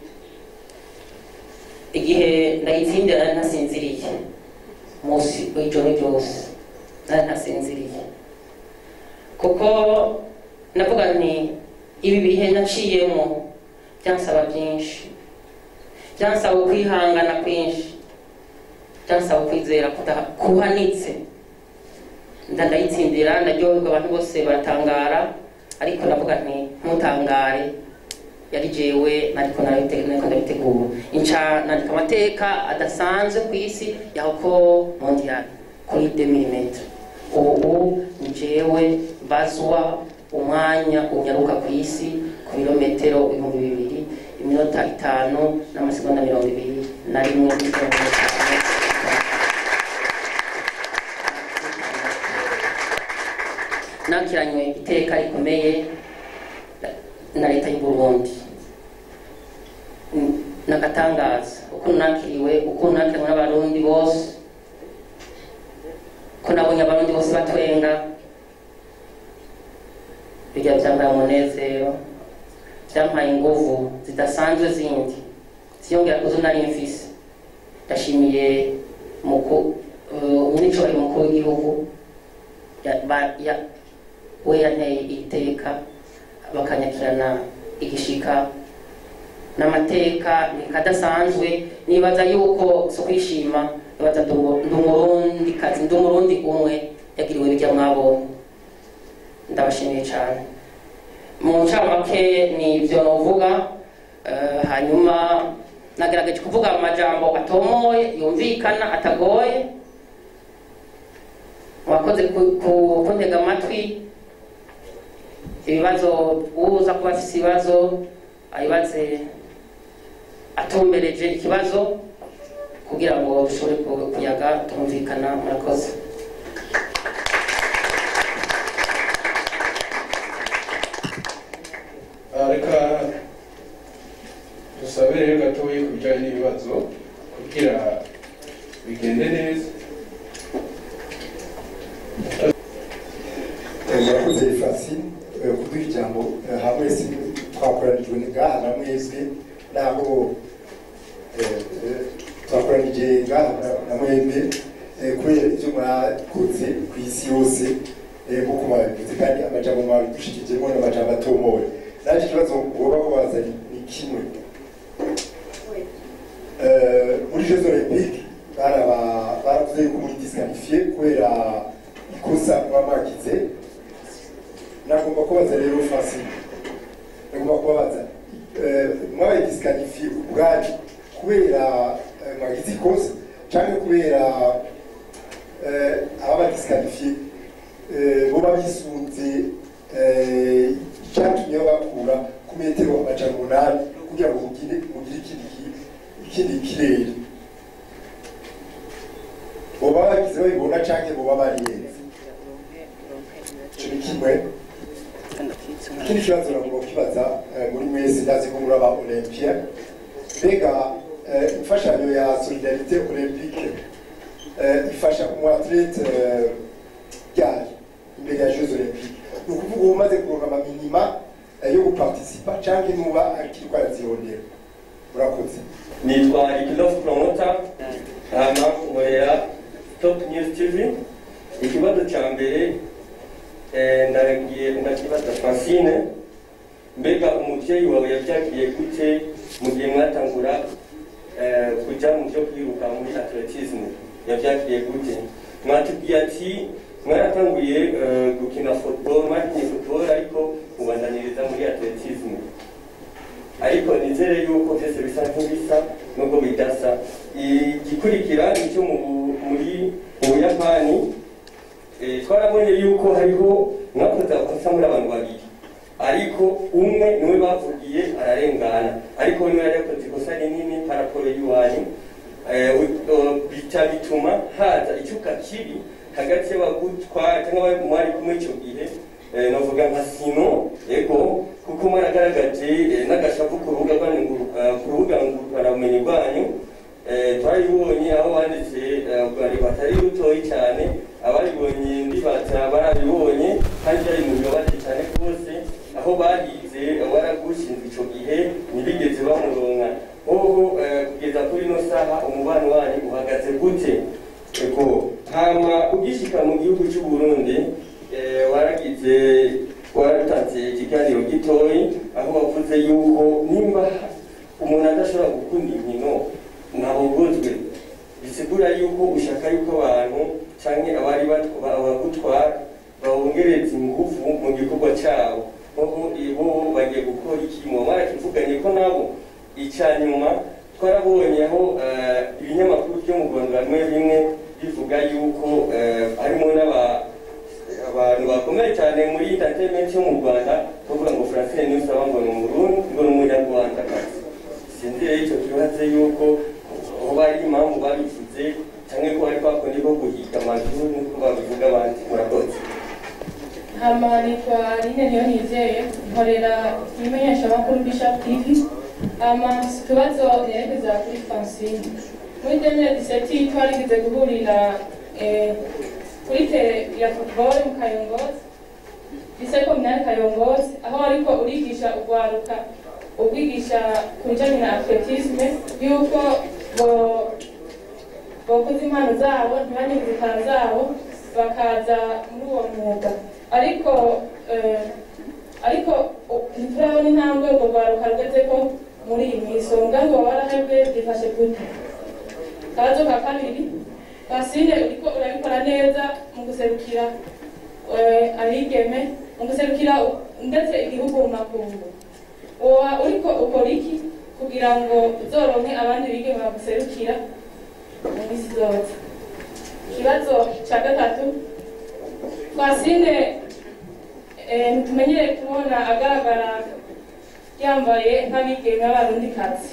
igihe ndayitsindira ntasinziriye, munsi w'ijoro ryose ntasinziriye, kuko navuga nti ibi bihe naciyemo byansaba byinshi, byansaba kwihangana kwinshi, byansaba kwizera kuhanitse. Ndayitsindira, ndaryoherwa, abantu bose baratangara, ariko navuga nti ntutangare, yari jewe nariko ndabitegura. Nandika amateka adasanzwe ku isi yako mondial kuri 2000 m. Ubu ni jewe bazwa umwanya unyaruka ku isi ku birometero 2000, iminota 5 n'amasegonda 21. Nakiranywe iteka rikomeye na leta y'u Burundi. Nagatangaza ukuntu nakiriwe, ukuntu nakiriwe n'abarundi bose, ko nabonye abarundi bose batwenga. Bijya byampaye umunezero, byampaye inguvu zidasanzwe zindi ziyongera kuzo nari mfise. Ndashimiye umunyicubahiro mukuru w'igihugu we yanteye iteka, bakanyakirana igishika n'amateka nikadasanzwe. Nibaza yuko so kwishima, nibaza ndumurundi kazi, ndumurundi umwe yagiriwe bijya mwabonye. Ndabashimiye cyane. Mu ncamake ni ibyo novuga. Hanyuma nagerageje kuvuga amajambo atomoye, yumvikana, atagoye. Mwakoze kuntega amatwi. Ibibazo uza kuba afise ibibazo ayibaze atumbereje ikibazo kugira ngo dushobore kuyaga tumvikana. Murakoze. Reka dusabe rero gatoya ku bijyanye n'ibibazo kugira bigende neza. Murakoze Francine kuduha ijambo. Hamwe twakoranijwe ngaha na mwebwe, naho twakoranije ngaha na mwebwe kubera ibyo mwakoze ku isi yose, nk'uko mwabivuze, kandi amajambo mwabidushikijemo n'amajambo atomoye. Naje ikibazo woba kubaza ni kimwe. Muri Jeux Olympiques baravuze yuko muri disqualifié kubera ikosa mwamagize. Nagomba kubaza rero Francine, nagomba kubaza mwabaye disqualifié ubwacu kubera mwagize ikosa cyangwa kubera ababa disqualifié bo babisunze icyatumye bakura ku metero 800 kugira ngo mugire ikindi kirere. Bo bagize babibona cyangwa bo babariye kimwe. Ikindi kibazo nagomba kukibaza muri mwese, ndazi ko muri aba Olympia, mbega imfashanyo ya solidarité olympique ifasha umuatlete ryari imbere ya Jeux Olympiques? Ni ukuvuga umaze kuronka amaminima yo guparticipa cyangwa nuba akiriko arazirondera? Murakoze. Nitwa Ikilof Promoter, hama nkorera Top News TV. Ikibazo cya mbere ndakibaza Francine, mbega umuvyeyi wawe yavyakiriye gute mu gihe mwatangura kuja mu byo kwiruka muri atletisme? Yavyakiriye gute? Mwatubwiye ati mwaratanguye gukina football, mwakinye football ariko mubandaniriza muri atletisme, ariko nizere yuko byose bisa nk'ibisa nubwo bidasa. Igikurikira nicyo muri Buyapani twarabonye yuko hariho mwakoze amakosa muri abantu babiri ariko umwe niwe bavugiye ararengana ariko niwe yakoze ikosa rinini paraporo y'uwanyu bica bituma haza icyuka kibi hagati y'abagutwara cyangwa mwari kumwe icyo gihe navuga nka sino yego kuko mwaragaragaje n'agashavu ku rubuga ngurukanabumenyi rwanyu twaribonye aho banditse bari batari rutoyi cyane abaribonye ndibaza barabibonye kandi byari mu bibabaje cyane rwose aho bahize waragushinzwe icyo gihe ntibigeze bamuronka ubu kugeza kuri ino saha umubano wanyu uhagaze gute ego hama ugishika mu gihugu cy'u Burundi waratanze ikiganiro gitoyi aho wavuze yuko nimba umuntu adashobora gukunda inkino ntabogozwe bisigura yuko ushaka yuko abantu canke abari bagutwara bawongereza ingufu mu gikorwa cyabo kuko ibo bagiye gukora ikimo barakivuganye ko nabo icyanyuma twarabonye aho ibinyamakuru byo mu Rwanda bimwe bivuga yuko harimo abantu bakomeye cyane muri entertainment yo mu Rwanda bavuga ngo Francine Niyonsaba ngo ni Umurundi ngo ni Umunyarwanda kazi sinzire icyo kibazo yuko aho bari impamvu babivuze cyangwa ko bari bakunda ko guhiga amajuru nk'uko babivuga abandi murakoze. Nitwa Aline Niyonizeye nkorera imenyeshamakuru Bishop TV. Ikibazo nerekeza kuri Francine muri 2017 twarigeze guhurira kuri tele ya football mu Kayongozi lycée communale Kayongozi aho ariko urigisha urwaruka ubwigisha ku bijyanye na atletisme yuko bokoze impano zabo ntibanyuze impano zabo bakaza muri uwo mwuga ariko ntiturabona intambwe urwo rwaruka rugeze ko muri iyi minsi umugambi wa warahebwe byifashe gute. Akabazo ka kabiri Francine uriko urabikora neza mu guserukira abigeme mu guserukira ndetse igihugu mu makungu uriko ukora iki kugira ngo uzoronke abandi bigeme baguserukira mu minsi zose. Ikibazo cya gatatu Francine tumenyere kubona agaragara yambaye nk'abigeme b'abarundikazi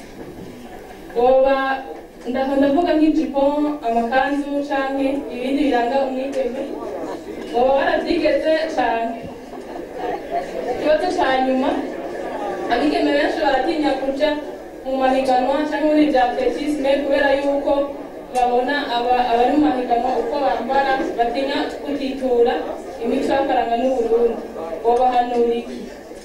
ndavuga nk'ijipo amakanzu canke ibindi biranga umwigeme warabyigeze cyane. Ikibazo cya nyuma abigeme benshi baratinya kuja mu mahiganwa cyangwa muri bya atletisme kubera yuko babona abari mu mahiganwa uko bambara batinya kutitura imico y'akaranga n'Uburundi wobahanura iki?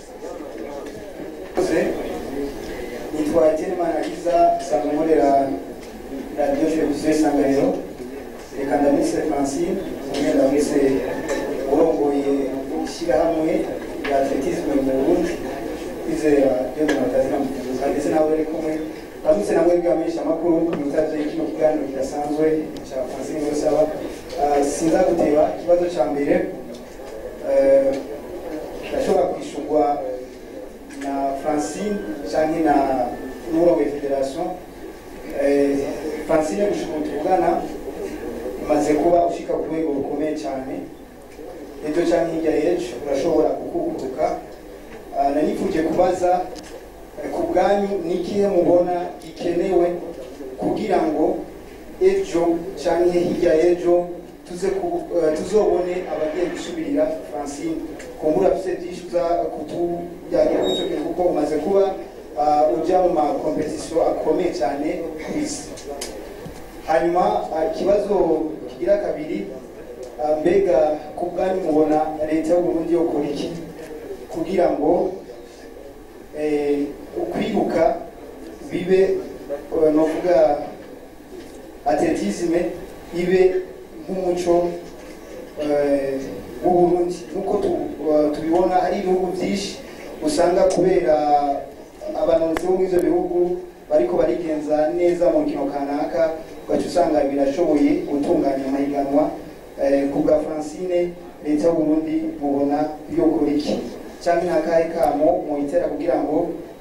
Nitwa Etienne Aliza nsanzwe nkorera radiyo televiziyo Isanganiro. Reka ndamise Francine ndamise urongoye ishyirahamwe rya atletisme mu Burundi izera ryo mu matazi na muteguza ndetse nawe ari kumwe ndamutse nawe bwamenyesha amakuru mutaje kino kiganiro kidasanzwe cya Francine Niyonsaba. Sinza guteba ikibazo cya mbere ndashobora kwishurwa na Francine cyangwa na n'urongoye federation. Francine gushika tuvugana imaze kuba ushika ku rwego rukomeye cyane ejo cyangwa hirya y'ejo urashobora kukuguruka. Nanifuje kubaza ku bwanyu n'ikihe mubona gikenewe kugira ngo ejo cyangwa hirya y'ejo tuzobone abagiye gusubirira Francine kumbura afite byinshi uza kutujyanira kucyo kuko umaze kuba ujya mu makompetisiyo akomeye cyane ku isi. Hanyuma ikibazo kigira kabiri mbega ku bwanyu mubona leta y'u Burundi yokora iki kugira ngo ukwiruka bibe novuga atletisme ibe nk'umuco w'Uburundi nuko tubibona hari ibihugu byinshi usanga kubera abanonzi bo muri ibyo bihugu bariko barigenza neza mu nkino kanaka ugaca usanga birashoboye gutunganya amahiganwa. Ku bwa Francine leta y'u Burundi mubona yokora iki cyangwa n'akahe kamo muitera kugira ngo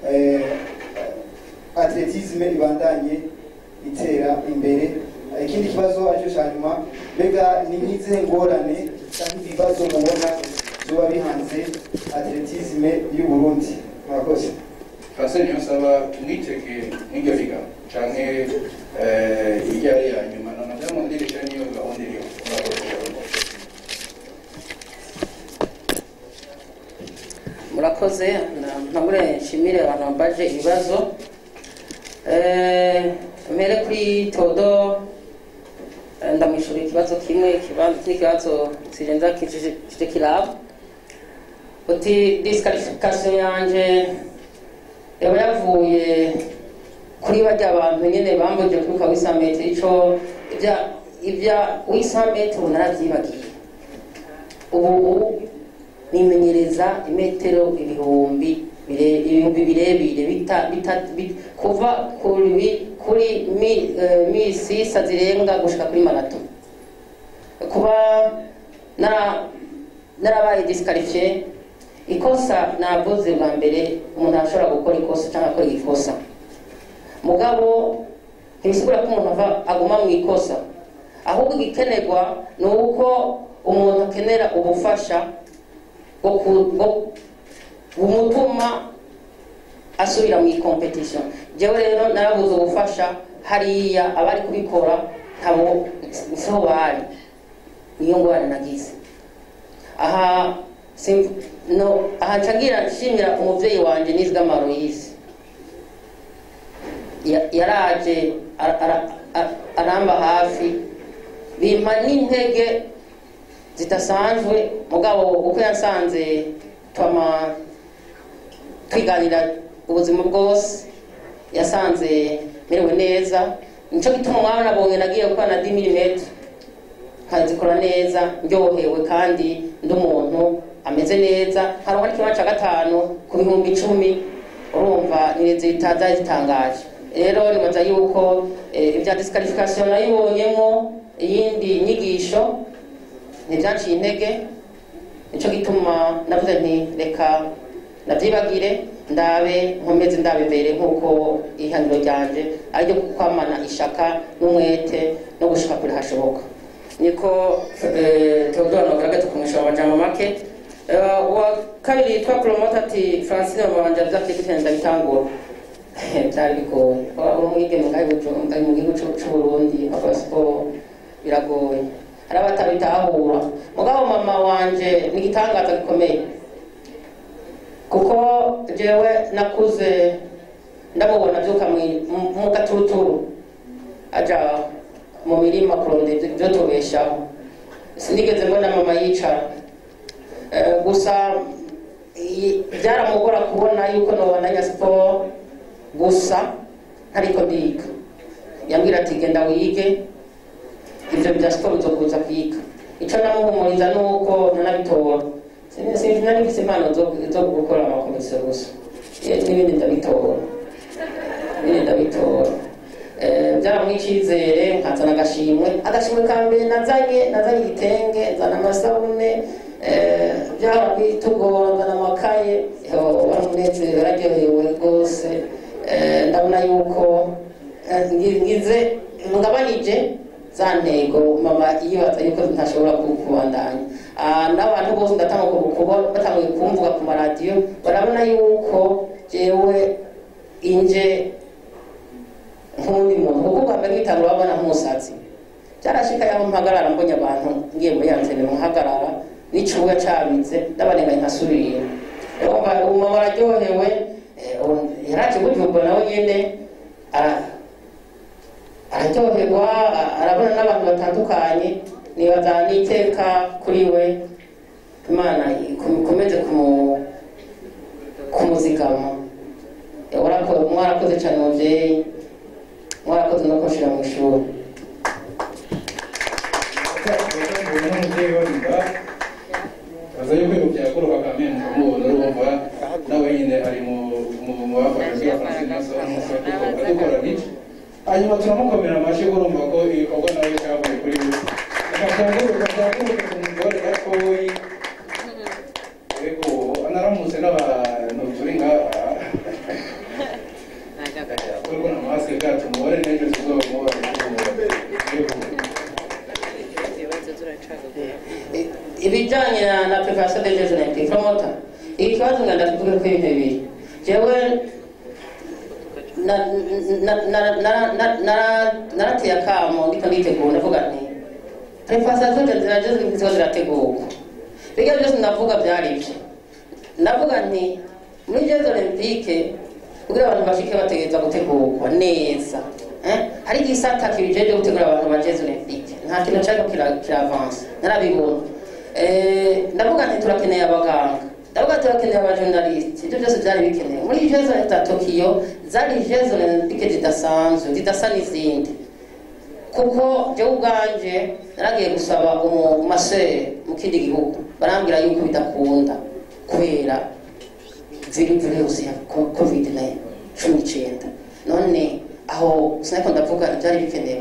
atletisme ibandanye itera imbere? Ikindi kibazo aricyo cyanyuma mbega ni nk'izihe ngorane cyangwa ibibazo mubona biba bihanze atletisme y'u Burundi. Murakoze. Francine Niyonsaba mwitege n'iryo liga canke iryo ari ya nyuma none byamundirisha niyo gahunda iriho. Murakoze ntabure nshimire abantu bambaje ibibazo mbere kuri Todo ndamwishura ikibazo kimwe n'ikibazo kirenza kije kiraba uti disqualification yanje yaba yavuye kuri bajya abantu nyene bambuje kuri ka 100 metre ico ibya 100 metre naravyibagiye ubu nimenyereza imetero ibihumbi birebire kuva kuri misi zirenga gushika kuri marato kuba narabaye disqualifié ikosa navuze bwa mbere umuntu ashobora gukora ikosa cyangwa akora ikosa mugabo ntibisigura ko umuntu aguma mu ikosa ahubwo igikenerwa ni uko umuntu akenera ubufasha umutuma asubira mu competition. Jewe rero narabuze ubufasha hariya abari kubikora ntabo so bari niyo ngwara nagize aha ncagira nshimira umuvyeyi wanje Nizga Maroyisi yaraje aramba hafi bimpa n'intege zitasanzwe mugabo uko yasanze twiganira ubuzima bwose yasanze merewe neza nico gituma umwana bonge nagiye gukora na 10 mm nkazikora neza ndyohewe kandi ndumuntu ameze neza haronka n'ikibanza gatanu ku bihumbi 10 urumva nireze itaza zitangaje rero nibaza yuko ibya disqualification nayibonyemo iyindi nyigisho nivyanciye intege nico gituma navuze nti reka navyibagire ndabe nkomeze ndabe mbere nkuko ihaniro ryanje aryo kwamana ishaka n'umwete no gushika kuri hashoboka niko Theodore nagaragaza kumusha amajambo make wa kabiri twa promoter ati Francine Mabanja byake gutenda bitangura byari bigoye umwige mu gihugu cy'u Burundi kwa sport biragoye arabatabitahura mugabo mama wanje nigitangaza gikomeye kuko jewe nakuze ndamubona byuka mu gaturuturu aja mu mirima kuronde byo tubeshaho sinigeze mbona mama yicara gusa byaramugora kubona yuko nobandanya sport gusa ariko ndiga yambwira ati genda wige ibyo bya sport uzokuza kwiga ico namuhumuriza nuko nanabitora sinari mfise impano zo gukora amakomisiyo gusa n'ibindi ndabitora byaramwicizere nkazana agashimwe ka mbere nazanye igitenge nzana amasabune byarabitugora nzana amakaye baramunezero bararyohewe rwose ndabona yuko ngize ngabanyije za ntego mama yibaza yuko ntashobora kubandanya n'abantu bose batanguye kumvuga ku maradiyo barabona yuko jewe inje nk'undi muntu kuko bambaye nk'itangura babona nk'umusatsi byarashika yabo mpagarara mbonye abantu ngiye muri ya nzene muhagarara n'icubuga cabitse ndabanenga nkasubira umama bararyohewe yaraje bujumbura nawe nyene araryoherwa arabona n'abantu batandukanye nibaza n'iteka kuri we Imana ikomeze kumuzigama mwarakoze cyane muvyeyi mwarakoze no kunshira mu ishuri aza yuko byakoroha kamene mubona urumva nawe nyine ari mu bafashe bwa Francine Niyonsaba dukora niki hanyuma turamukomera amashyi urumva ko ibikorwa nawe cyavuye kuri we akazaguruka ku mugore gatoyi ego anaramutse n'abantu turi ngaha uriko na maske gacu mubare n'ejo tuzomubona ibijyanye na preparation de jeux olympiques promoter iki kibazo nganda tuvuge ko ibintu bibiri jewe narateye akamo ndiko nditegura ndavuga nti preparation de jeux olympiques zo zirategurwa bijya byose ndavuga byari byo ndavuga nti muri jeux olympiques kugira abantu bashike bategeza gutegurwa neza hari igisata kibijeje gutegura abantu ba jeux olympiques nta kintu cyariko kiravance narabibona ndavuga nti turakeneye abaganga ndavuga turakeneye abajournaliste ibyo byose byari bikeneye muri jeux za Tokyo zari jeux olympiques zidasanzwe zidasa n'izindi kuko je ubwanje naragiye gusaba umasere mu kindi gihugu barambwira yuko bidakunda kubera virusi ya COVID-19 none aho sinako ndavuga ibyari bikenewe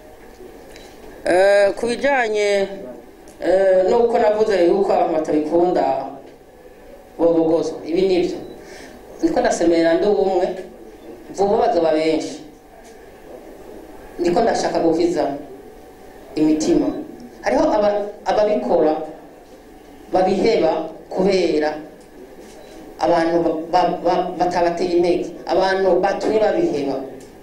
ku bijyanye nuko navuze yuko abantu batabikunda bobogozwa ibi nibyo niko ndasemerera ndi ubumwe vuba bagaba benshi niko ndashaka gukiza imitima hariho ababikora babiheba kubera abantu batabateye intege abantu batumye babiheba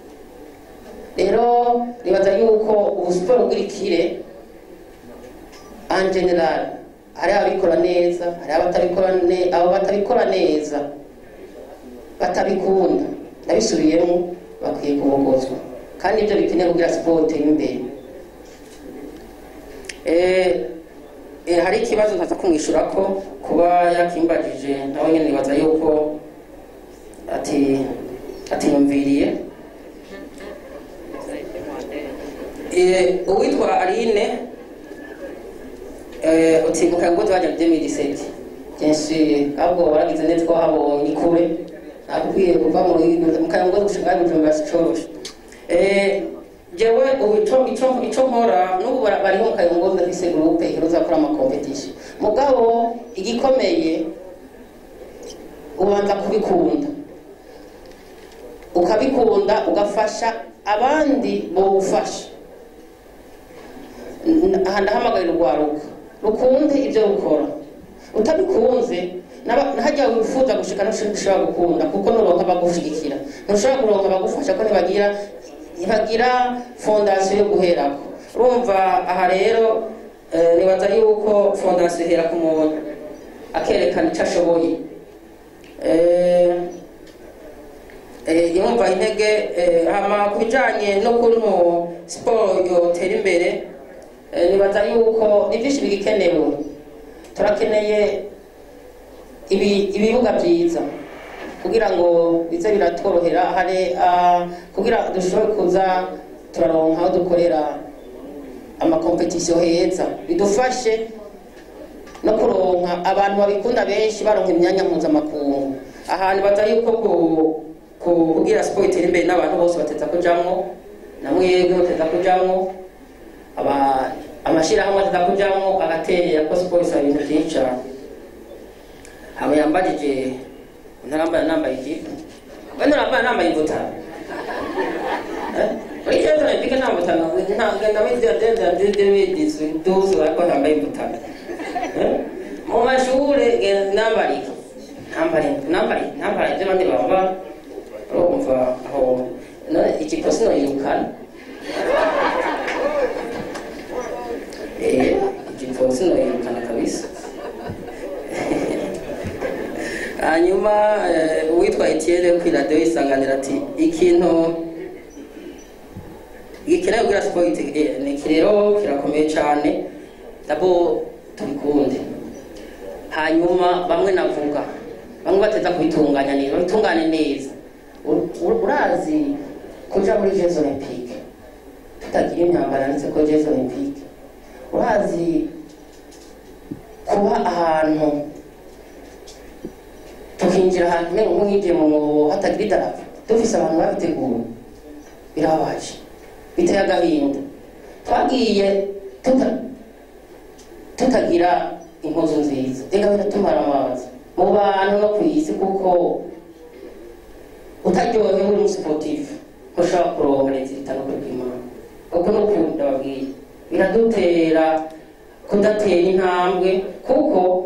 rero nibaza yuko ubu siporo bw'irikire en general hari ababikora neza hari abo batabikora neza batabikunda nabisubiyemo bakwiye kubogozwa kandi ibyo bikeneye kugira siporo itere imbere hari ikibazo ntaza kumwishyura ko kuba yakimbajije nawe nyine nibaza yuko atiyumviriye uwitwa Aline utibuka ngo twajya 2017 kenshi kabwo waragize neza ko habonye kure akwiye kuva mu kayango gushaka gujumba sicoroshe jewe ico nkora n'ubu bari mu kayango ndafise groupe iroza kora ama competition mugabo igikomeye ubanza kubikunda ukabikunda ugafasha abandi bo gufasha ndahamagarira urwaruka rukunde ibyo rukora utabikunze hajya wifuza gushika ntushobora gukunda kuko nuronka bagushigikira ntushobora kuronka bagufasha ko ntibagira fondasiyo yo guherako urumva aha rero nibaza yuko fondasiyo ihera ku muntu akerekana icyo ashoboye yumva intege hama ku bijyanye n'ukuntu siporo yotera imbere nibaza yuko ni byinshi bigikenewe turakeneye ibibuga byiza kugira ngo bize biratworohera kugira dushobore kuza turaronka aho dukorera amakompetisiyo heza bidufashe no kuronka abantu babikunda benshi baronka imyanya mpuzamakungu ahantu baza yuko kugira siporo itera imbere n'abantu bose bateza kujamwo namwebwe bateza kujamwo amashirahamwe ateza kujamwo agaterera ko siporo isaba ibintu byinshi cyane hamwe yambajije ntarambara nambaye ikipe wenda nambara nambaye imvutano muri Jeux Olympiques nta mvutano ntagenda muri dendendendendendizwe duzi ariko ntambaye imvutano mu mashure nambara ibyo abandi bambara urumva aho ikipe sinoyirukana ikipe sinoyirukana kabisa hanyuma uwitwa Etienne kuri radio isanganira ati ikintu gikenewe kugira siporo ni kirero kirakomeye cyane dabo tubikunde hanyuma bamwe navuga bamwe bateza kubitunganya neza bitungane neza urazi kuja muri Jeux Olympiques tutagira imyambaro ndetse ko Jeux Olympiques urazi kuba ahantu tukinjira ahantu nk'injiye mu hatagira idarapo dufise abantu babiteguye birabaje biteye agahinda twagiye tutagira impuzu nziza reka biratumara amazi mu bantu no ku isi kuko utaryohewe uri umusiporutifu ntushobora kuronka leta itanu kuri kw'Imana ubwo n'ukuntu ndababwiye biradutera kudatera intambwe kuko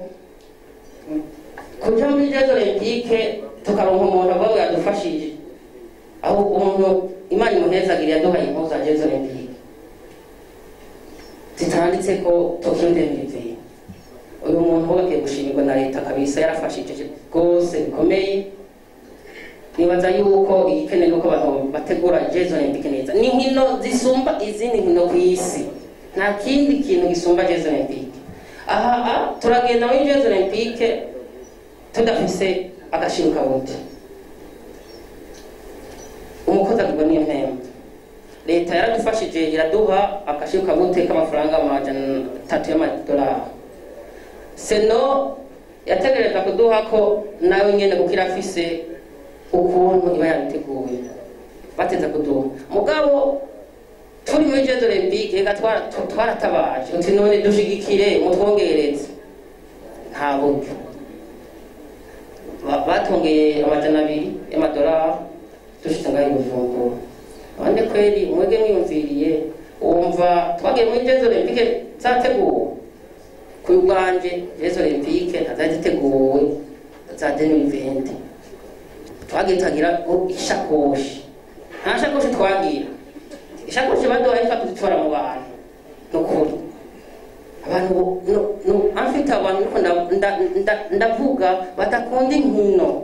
kuja muri Jeux Olympique tukaronka umuntu avuga yadufashije aho umuntu Imana imuhezagiriye yaduhaye impuzu za Jeux Olympique zitanditse ko Tokyo 2020. Uyu muntu wagiye gushimirwa na leta kabisa, yarafashije rwose bikomeye. Nibaza yuko ikeneye uko abantu bategura Jeux Olympique neza, ni nkino zisumba izindi nkino ku isi, nta kindi kintu gisumba Jeux Olympique. Aha turagenda muri Jeux Olympique tudafise agashiruka buti, umukozi agirwa n'impembe. Leta yaradufashije iraduha agashiruka buti k'amafaranga $300 y'amadolari. Seno yategereza kuduha ko nawe nyene kuko irafise ukuntu iba yabiteguye bateza kuduha. Mugabo turi muri Jeux Olympique twaratabaje uti none dushigikire mutwongereze, nta buryo. Batongeye $200 y'amadolari dushitse ngaho Bujumbura. Abandi kweli mwege mwiyumviriye wumva twagiye muri Jeux Olympique zateguwe ku bwanje. Jeux Olympique ntazaziteguwe za 2020 twagiye tagira ishakoshi, nta shakoshi twagira. Ishakoshi baduhaye kudutwara mu bantu nukuri abantu no afite abantu ndavuga badakunda inkino,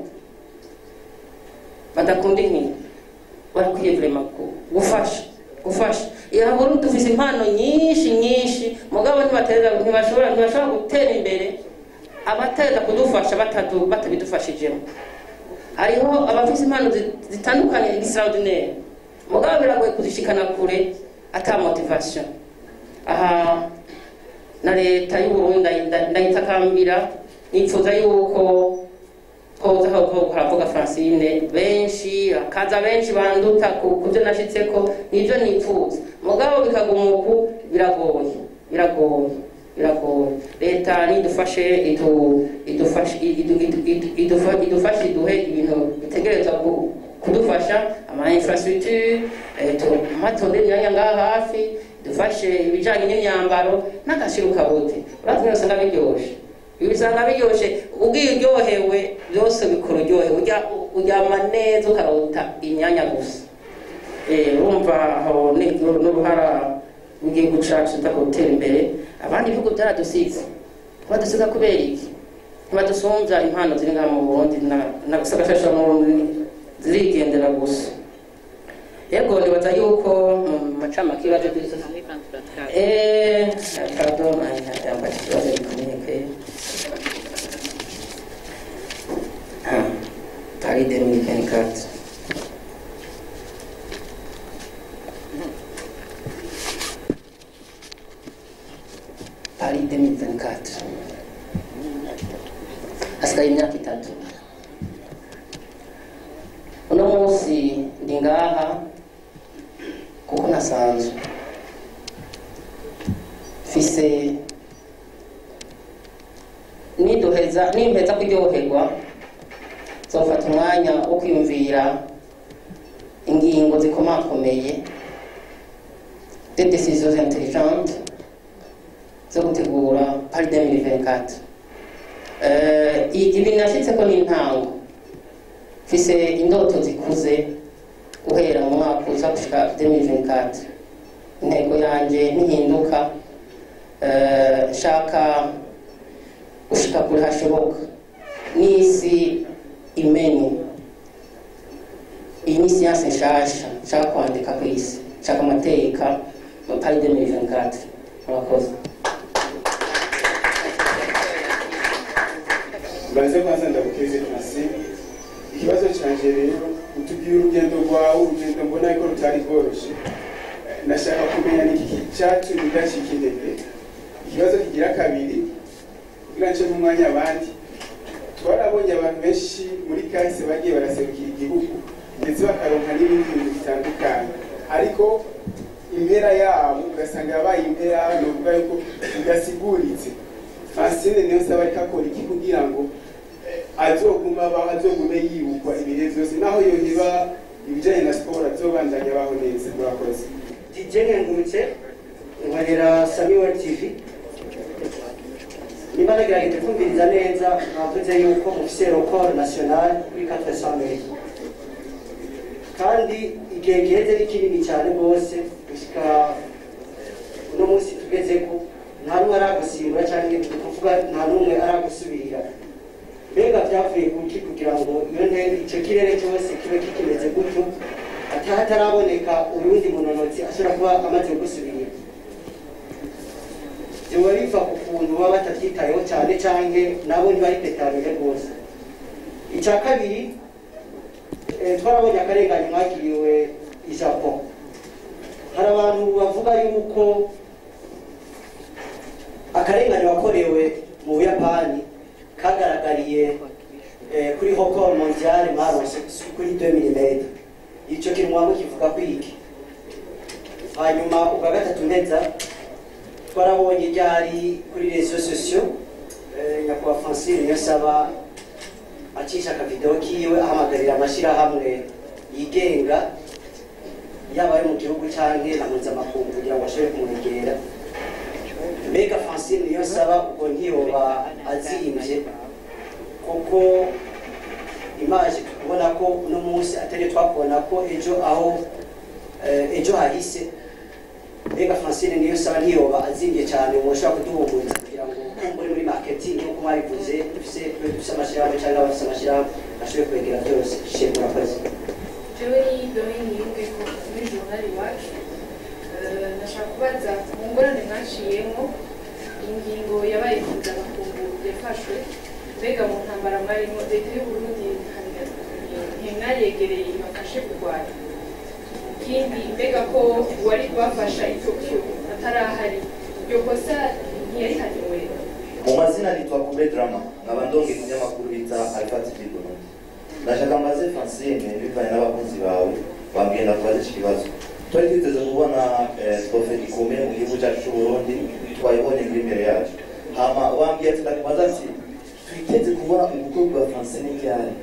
barakwiye vraiment gufasha. Yaburu dufise impano nyinshi mugabo ntibashobora gutera imbere abateza kudufasha batabidufashijemo. Hariho abafise impano zitandukanye extraordinaire mugabo biragoye kuzishikana kure ata motivation. Aha na leta y'u Burundi ndayitakambira, nifuza yuko koza haravuga Francine benshi akaza benshi banduta kubyo nashitseko nivyo nifuza mugabo bikagumuku biragoye. Leta nidufashe idufashe duhe ibintu bitegereza kudufasha ama infrastructure matonde myanya ngaha hafi, dufashe ibijanye n'imyambaro n'agashiruka bote. Uravye usanga biryoshe, ibisanga biryoshe, ubwiryohewe byose bikuryohe, uryama neza ukarota imyanya gusa. Urumva aho n'uruhara ugiye gucaca utagutera imbere. Abandi bihugu byaradusize, badusiga kubera iki? Ntibadusumvya impano ziri ngaha mu Burundi na gusagashasha mu zirigendera gusa. Yego nibaza yuko macama kibaje byose pardon ayamba kibaje bikomeye Paris 2024. Paris 2024 asigaye imyaka 3. Uno munsi ndi ngaha kuko nasanzwe fise nimpeza kuryoherwa zofata umwanya wo kwiyumvira ingingo zikomakomeye des décisions intelligentes zo gutegura Paris 2024. Ibi nashitseko n'intango, fise indoto zikuze guhera mu mwaka uza gushika 2024. Intego yanje ntihinduka, shaka gushika kure hashoboka n'isi imenye. Iyi ni siyanse nshasha nshaka kwandika ku isi, nshaka amateka mu Paris 2024. Murakoze. Mbaze kwanza ndagukeze Francine. Ikibazo canje rero utubwira urugendo rwawe, urugendo mbona ko rutari rworoshe. Nashaka kumenya niki cyatumye udashika intege. Ikibazo kigira kabiri kugira nce mu mwanya abandi. Twarabonye abantu benshi muri kahise bagiye baraserukira igihugu ndetse bakaronka n'ibindi bintu bitandukanye, ariko impera yabo ugasanga yabaye impera novuga yuko udasiguritse. Francine niyo saba ikakora iki kugira ngo azogume yibukwa ibihe byose, naho yohiba ibijanye na sport azobandanya abaho neza. Murakoze. Dijenge ngurutse nkorera Samuel TV. niba nagerageje kumviriza neza mwavuze yuko mufise record national kuri 400 meters kandi igihe giheze ni kinini cyane rwose gushika uno munsi tugeze ko nta n'umwe aragusimbura cyangwa kuvuga nta n'umwe aragusubirira. Mbega byavuye kuki kugira ngo iyo ntera icyo kirere cyose kibe kikimeze gutyo hataraboneka uyundi munonotsi ashobora kuba amaze gusubirira? Byoba biva ku kuntu baba batabyitayeho cyane cyangwa nabo ntibaripetarire rwose. Icya kabiri, twarabonye akarengane mwagiriwe i Japon. Hari abantu bavuga yuko akarengane wakorewe mu Buyapani kagaragariye kuri record mondiale maronse kuri 2 mm. Icyo kintu mwaba kivuga kwiki? Hanyuma ubwa gatatu neza twarabonye ryari kuri réseaux sociaux nyakubahwa Francine Niyonsaba acisha akavideo kiwe ahamagarira amashyirahamwe yigenga yaba ari mu gihugu cyangwa na mpuzamakungu kugira ngo ashobore kumwegera. Mbega Francine Niyonsaba ubwo ntiyoba azimbye kuko imaje tubona ko uno munsi atari twakubona ko ejo hahise. Mbega Francine Niyonsaba ntiyoba azimbye cyane mushobora kuduhumuriza kugira ngo muri muri marketing nk'uko mwabivuze dufise amashyirahamwe cyangwa abafise amashyirahamwe ashobore kwegera byose. Shema murakoze. Jewe ni Dorine Yunge ko muri journal iwacu nashaka kubaza mu ngorane mwaciyemo ingingo yabaye mpuzamakungu yafashwe. Mbega mu ntambara mwarimo leta y'u Burundi ntimwayegereye ibafashe kurwanya? Ikindi, mbega ko wari kubafasha i Tokyo atarahari iryo kosa ntiyarihaniwe? Mu mazina nitwa Kube Drama nkaba ndonge ku byamakuru bita Alpha TV Burundi. Ndashaka mbaze Francine bivanye n'abakunzi bawe bambwiye ndakubaza iki kibazo. Twari twiteze kubona trofe ikomeye mu gihugu cyacu cy'u Burundi, twayibonye muri imbere yacu. Hama wambwiye ati ndakubaza ati twiteze kubona ubukwe bwa Francine ryari?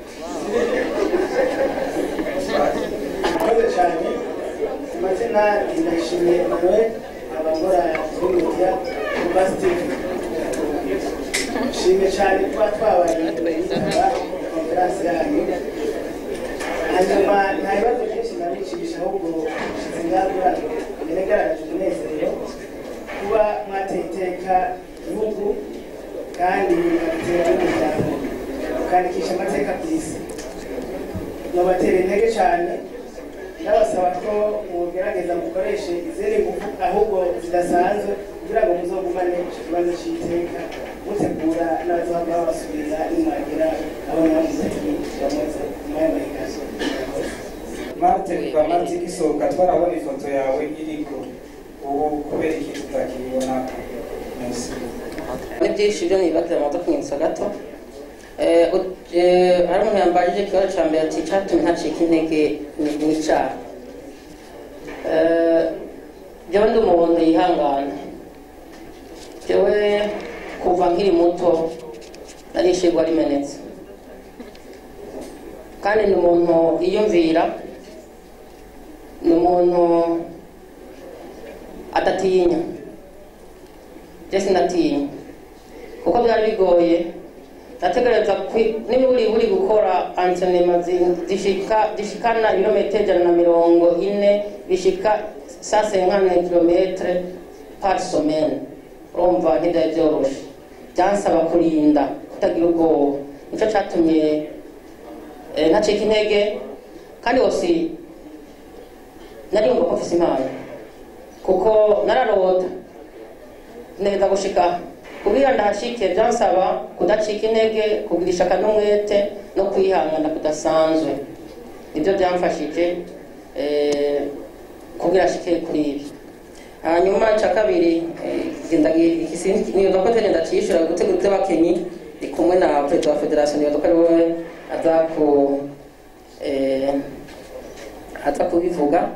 Murakoze cyane. Amazina ndashimiye Emmanuel abakora kuri media Bastive. Nshimye cyane kuba twabaye konferansi yanyu. Hanyuma nta bibazo byinshi nabicisha ahubwo zingagura bigaragaje umunezero kuba mwateye iteka igihugu kandi mugatera n'umuryango mukandikisha amateka ku isi. Nobatera intege cyane ndabasaba ko mugerageza mukoreshe izindi ngufu ahubwo zidasanzwe kugira ngo muzogumane ikibazo cy'iteka mutegura n'abazohava babasubira nimwagera aho namuzabamutse mwayamahikazo. Marte kwa Marte gisohoka twarabona ifoto yawe iriko ubu kubera iki tutakibona munsi? Ni byinshi byo nibagira amato kunyitsa gato. Hari umuntu yambajije ikibazo cya mbere ati cyatumye ntacika intege n'icyaha. Jyewe ndi umuntu yihangana. Jyewe kuva nkiri muto narishigwa rimenetse. Kandi ni umuntu yiyumvira, ni umuntu adatinya. Je sinatinya kuko byari bigoye. Nategereza n'iburi gukora antrenema zishikana ibirometero 140 bishika 150 kilometre par semaine. Urumva ntibyari byoroshe, byansaba kurinda kutagira ubwoba. Nicyo cyatumye ntacika intege, kandi wose nariyumva ko mfise impano kuko nararota neza gushika kugira ndahashike. Byansaba kudacika intege, kugira ishaka n'umwete no kwihangana kudasanzwe. Nibyo byamfashije kugira ashike kuri ibi. Hanyuma cya kabiri niyo doko tugenda cyishura gutegura abakenyi ndi kumwe na perezida wa federation. Niyo doko ari we aza kubivuga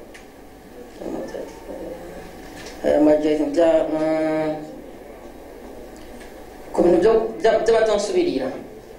ku bintu by'abazonsubirira.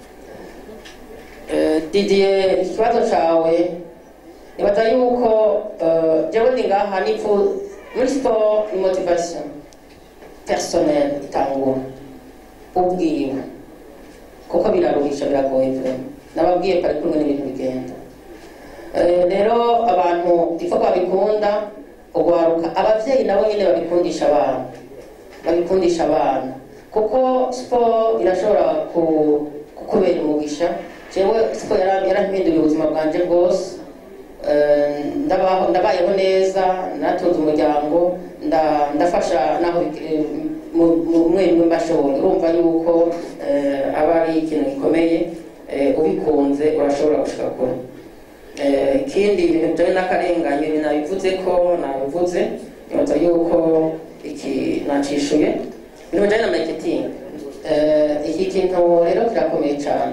Didier, ikibazo cyawe nibaza yuko jewe ndi ngaha muri sport ni motivation personnelle itangura ubwiwe kuko biraruhisha biragoye pe nababwiye pari kumwe n'ibintu bigenda rero abantu ipfa babikunda ugwaruka abavyeyi nabo nyene babikundisha abana kuko sport irashobora kukubera umugisha jewe sport yarampinduye ubuzima bwanje bwose ndabayeho neza natunze umuryango ndafasha naho mwe mbashobora urumva yuko aba ari ikintu gikomeye ubikunze urashobora gushika kure ikindi ibintu bijanye n'akarengane nabivuze nibaza yuko iki nacishuye ibintu bijanye na marketing iki kintu rero kirakomeye cyane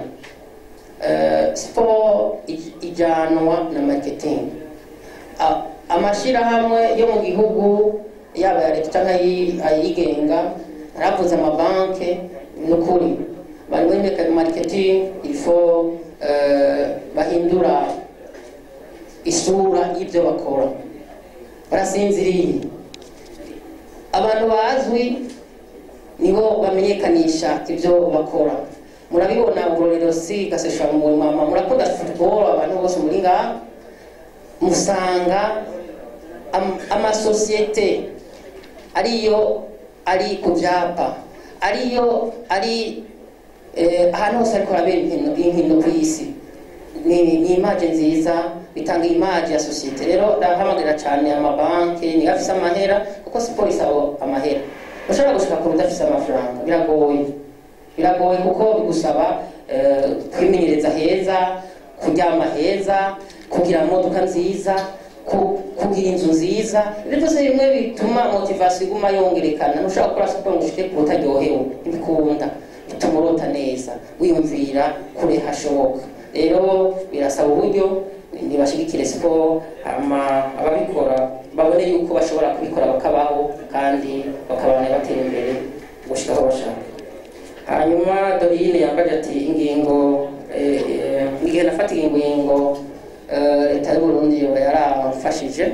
sport ijanwa na marketing amashirahamwe yo mu gihugu yaba ya leta cyangwa ayigenga aravuze amabanke n'ukuri bari muri marketing ifo bahindura isura y'ibyo bakora barasinziriye abantu bazwi nibo bamenyekanisha ibyo bakora murabibona urorero si gasesha mu mama murakunda football abantu bose muri ngaha musanga amasosiyete ariyo ari ku byapa ariyo ari ahantu hose ariko arabera inkino ku isi ni image nziza bitanga image ya societe rero ndahamagarira cyane amabanki ni afise amahera kuko siporo isaba amahera ushobora gushaka ko udafise amafaranga biragoye kuko bigusaba kwimenyereza heza kuryama heza kugira imodoka nziza kugira inzu nziza ibyo byose bimwe bituma motivation iguma yongerekana ntushobora gukora siporo ngo ushike ku rutaryohewe ntibikunda bituma urota neza wiyumvira kure hashoboka rero birasaba uburyo ntibashigikire siporo ababikora babone yuko bashobora kubikora bakabaho kandi bakabana batera imbere gushika aho bashaka hanyuma Dorine yambaje ati ingingo igihe nafata ingingo leta y'u Burundi yarafashije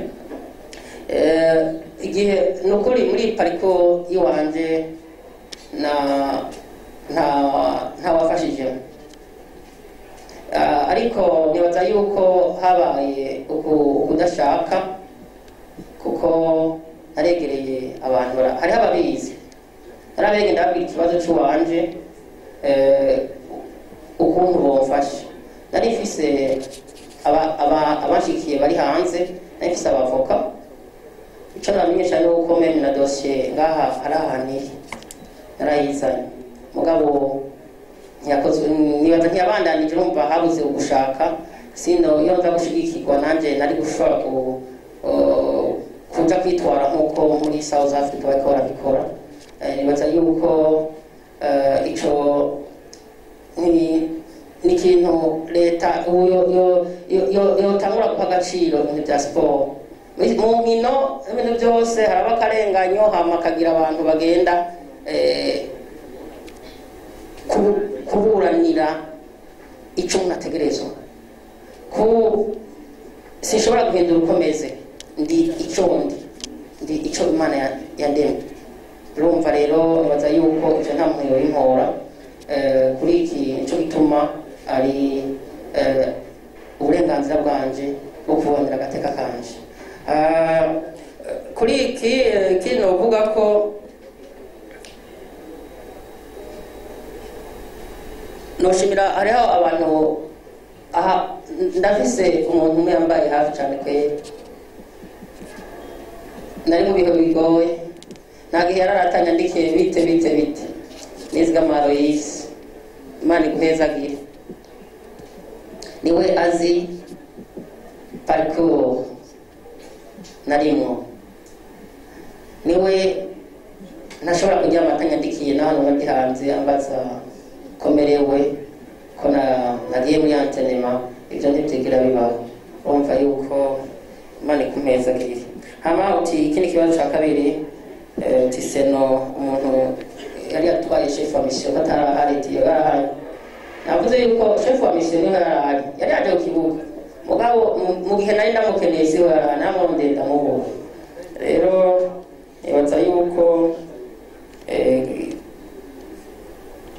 igihe nukuri muri pariko yiwanje nta wafashije ariko nibaza yuko habaye ukudashaka kuko naregereye abantu hariho ababizi narabege ndabwira ikibazo cy'uwanje ukuntu bomfasha nari mfise abashikiye bari hanze nari mfise abavoka icyo namenyesha ni uko meme na dosiye ngaha hari ahantu narayizanye mugabo nibaza ntiyabandanije urumva habuze ugushaka sino iyo nza gushigikirwa nanjye nari gushobora kuja kwitwara nk'uko muri South Africa bariko barabikora nibaza yuko ico ni ikintu leta yotangura guha agaciro ibintu bya siporo mu nkino ibintu byose haraba akarenganyo hama akagira abantu bagenda kuburanira icyo umuntu ategerezwa sinshobora guhindura ukomeze ndi icyo Imana yandemye urumva rero nibaza yuko ivyo nta muntu yoyimpora kuri iki nico gituma ari uburenganzira bwanje bwo kubonera agateka kanje kuri iki novuga ko noshimira hariho abantu aha ndafise umuntu umwe yambaye hafi cyane kwera nari mu bihe bigoye ntagihe yararatanyandikeye bite nizigama Aloyse Imana iguhezagire niwe azi parcours narimo niwe ntashobora kugira amatanyandikiye n'ahantu bari hanze ambaza komerewe ko nagiye muri antenema ibyo ntibyigira bibaho urumva yuko Imana ikumpezagire hama uti ikindi kibazo cya kabiri uti seno umuntu yari yatwaye chef wa mission batarahari yarahari navuze yuko chef wa mission yarahari yari yaje ku kibuga mugabo mu gihe nari ndamukeneye si yarahari namondenda mubona rero nibaza yuko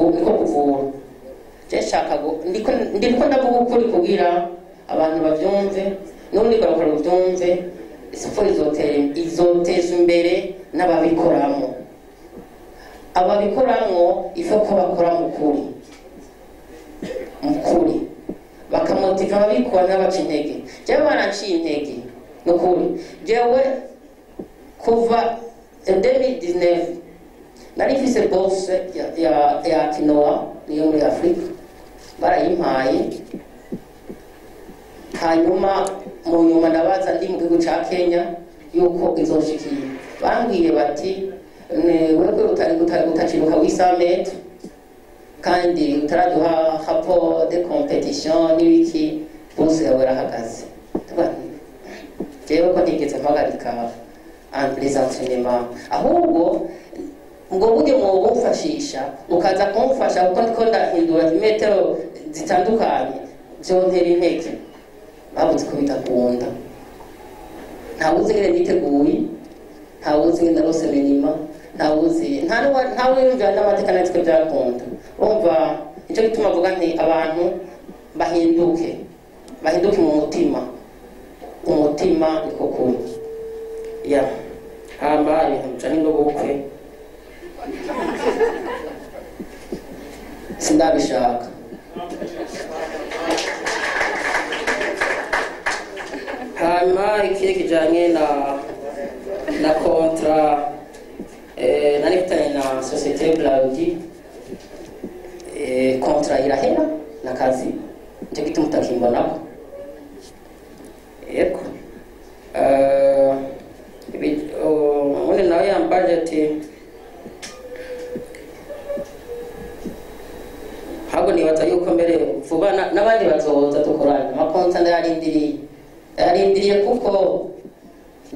kuvura. Nshaka ndiko ndavuga ukuri kugira abantu bavyumve n'ubundi barakora ubyumve. Siporo izoteza imbere n'ababikoramo. Ababikoramo ife ko bakora mukuri bakamotiva ababikora n'abaca intege. Jewe baranciye intege nukuri. Jewe kuva 2019 nari mfise bourse ya Kinoa niyo muri Afrika barayimpaye. Hanyuma mu nyuma ndabaza ndi mu gihugu ca Kenya yuko izoshikiye. Bambwiye bati wewe utaciruka w'isamete kandi utaraduha rapport de competition n'ibiki bose yawe rahagaze. Jewe ko ntigeze mpagarika les entraînements, ahubwo ngo buryo mu bumfashisha ukaza kumfasha kuko ndiko ndahindura imetero zitandukanye vyontera intege. Babuze ko bitakunda, ntawuzi ngene niteguye, ntawuzi ngene narose minima, ntawuzi ntawe yumvira n'amateka natwe byakunda. Umva icyo gituma avuga nti abantu bahinduke mu umutima niko kuri. Ya hamba ibintu bijanye n'ubukwe sindabishaka. Hanyuma ikindi kijanye na kontra nari mfitanye na societe Blaudi, kontra irahera n'akazi nicyo gituma utakimbonako. Yego ubundi nawe yambaje ati ahubwo nibaza yuko mbere vuba n'abandi bazoza dukorana amakonta ndayarindiriye kuko ndi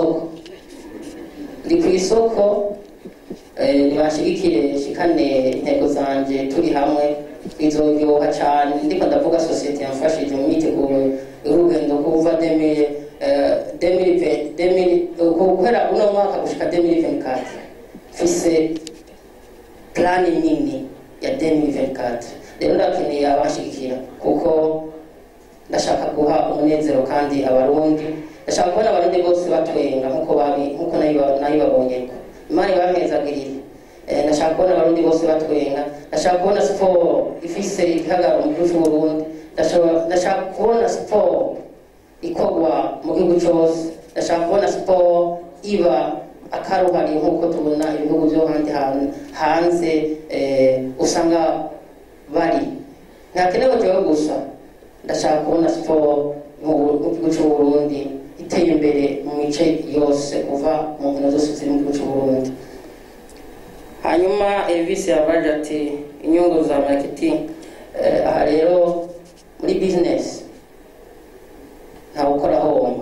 ku isoko nibashigikire shikane intego zanje turi hamwe bizoryoha cyane. Ndiko ndavuga societe yamfashije mu miteguro y'urugendo kuva 2020 guhera uno mwaka gushika 2024 mfise plani nini ya 2024. Rero ndakeneye abashigikira kuko ndashaka guha umunezero kandi abarundi. Ndashaka kubona abarundi bose batwenga nkuko nayibabonyeko. Imana ibamezagirire. Ndashaka kubona abarundi bose batwenga. Ndashaka kubona siporo ifise igihagararo mu gihugu cy'Uburundi. Ndashaka kubona siporo ikorwa mu gihugu cyose. Ndashaka kubona siporo iba akaruhari nkuko tubona ibihugu byo hanze usanga bari. Ntakenewe jewe gusa, ndashaka kubona siporo mu gihugu cy'Uburundi iteye imbere mu mice yose kuva mu nkino zose ziri mu gihugu cy'Uburundi. Hanyuma Elvis yabaje ati inyungu za marketing. Aha rero muri business nta ukora homba,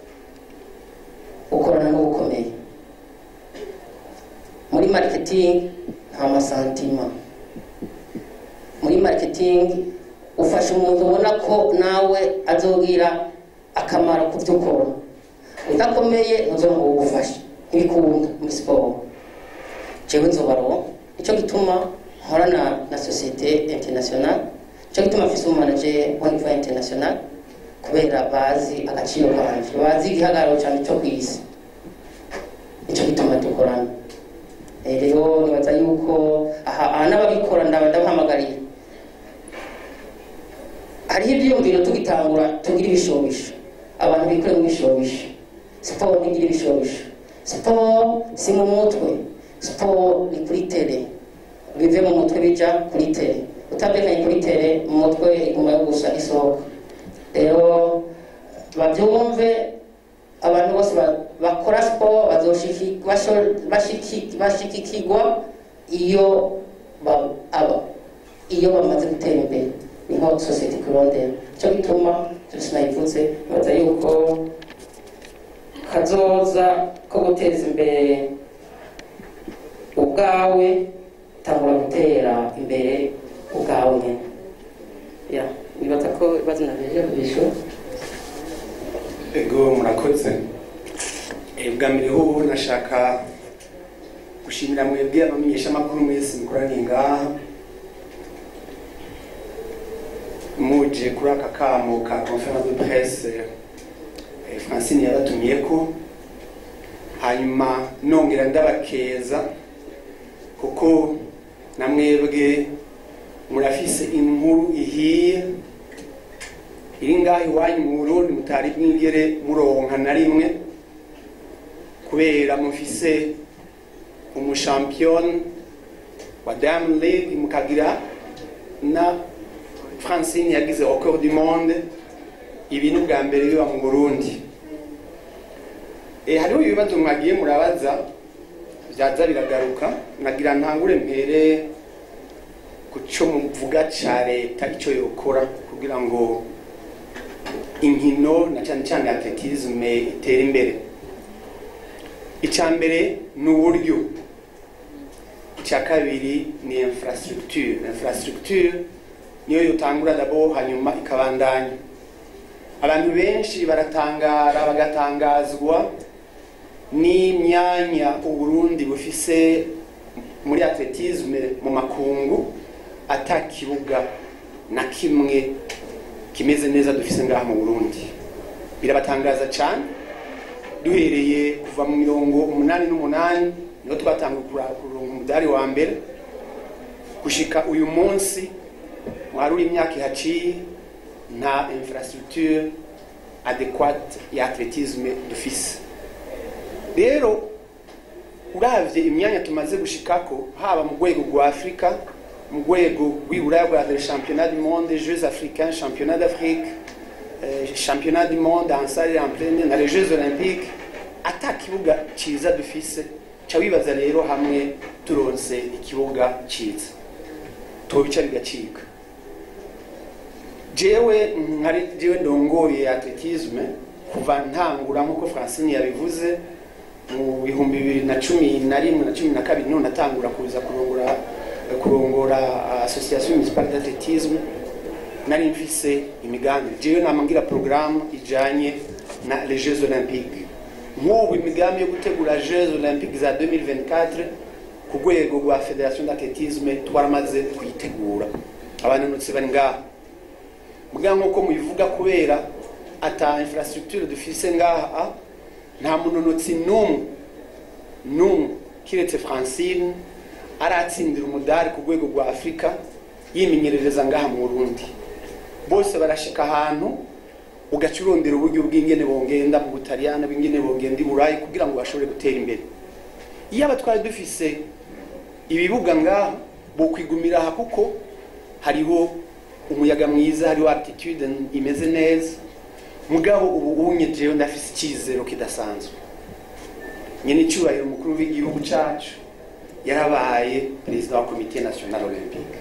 ukorana n'ubukomeye. Muri marketing nta masantima. Muri marketing ufasha umuntu ubona ko nawe azogira akamaro ku byo ukora. Udakomeye ntuzongo ugufasha ntibikunda muri siporo. Jewe nzobaro icyo gituma nkorana na societe international, icyo gituma mfise umanager wa niveau international kubera bazi agaciro kanje, bazi igihagararo cyane cyo kwisi. Icyo gituma dukorana. Rero nibaza yuko aha n'ababikora ndabahamagariye. Hariho ibyiyumviro tugitangura tugira ibishobisho, abantu bikore mu bishobisho. Siporo nigira ibishobisho. Siporo si mu mutwe, siporo ni kuri tele. Bive mu mutwe bija kuri tele. Utabekanye kuri tele mu mutwe iguma yo gusa isohoka. Rero babyumve abantu bose bakora siporo bashikikigwa iyo bamaze gutera imbere. Niho societe kurondera. Cyo gituma tunayivuze baza yuko kazoza ko guteza imbere ubwawe tangura gutera imbere ubwawe. Ya nibaza ko bazina beje bisho. Ego murakoze. Bwa mbere ho nashaka gushimira mwebwe abamenyesha makuru mwese mukoraniye ngaha muje kuri aka kamo ka conference de presse Francine yabatumiyeko, hanyuma nongera ndabakeza kuko namwebwe murafise inkuru ihiye iri ngaho iwanyu mu Burundi mutari mwigere muronka na rimwe, kubera mufise umushampion wa Diamond League, mukagira na Francine yagize record du monde, ibintu bwa mbere biba mu Burundi. Hariho ibibazo mwagiye murabaza byaza biragaruka, nagira ntangure mpere kuco muvuga ca leta ico yokora kugira ngo inkino na cyane cyane atletisme itere imbere. Icambere ni uburyo, icya kabiri ni infrastructure niyo yotangura dabo hanyuma ikabandanya. Abantu benshi baratangara bagatangazwa n'imyanya Uburundi bufise muri atletisme mu makungu, atakibuga na kimwe kimeze neza dufise ngaha mu Burundi. Birabatangaza cyane, duhereye kuva mu 88 niho twatanguye kuronka umudari wa mbere gushika uyu munsi mwaruri imyaka ihaciye nta infrastructure adéquate ya atletisme dufise. Rero uravye imyanya tumaze gushikako, haba mu rwego rwa Afrika, mu rwego rw'Iburaya rwa championnat du monde, Jeux africains, championnat d'Afrique, championnat du monde en salle en pleine, na les Jeux olympiques, ata kibuga ciza dufise. Ca wibaza rero hamwe turonse ikibuga ciza tobica bigacika. Jewe ndongoye atletisme kuva ntangura nkuko Francine yabivuze mu 2011 na 12 niho natangura kuza kurongora association municipale d'athlétisme. Nari mfise imigambi, jewe namangira programme ijanye na les Jeux olympiques. Nk'ubu imigambi yo gutegura Jeux olympiques za 2024 ku rwego rwa Federation d'athlétisme twaramaze kuyitegura, abananutse bari ngaha. Muga nk'uko mubivuga, kubera ata infrastructure dufise ngaha, nta munonotsi n'umwe kiretse Francine aratsindira umudari ku rwego rwa Afrika yimenyerereza ngaha mu Burundi. Bose barashika ahantu ugacurondera uburyo bw'ingene bongenda mu Butaliyana, bw'ingene bongenda i Burayi kugira ngo bashobore gutera imbere. Iyo abatwari dufise ibibuga ngaha bo kwigumira aha, kuko hariho umuyaga mwiza, hariho altitude imeze neza. Mugabo ubu unye jewe ndafise ikizero kidasanzwe. Nyene cyubahiro mukuru w'igihugu cacu yarabaye president wa Comité National Olympique,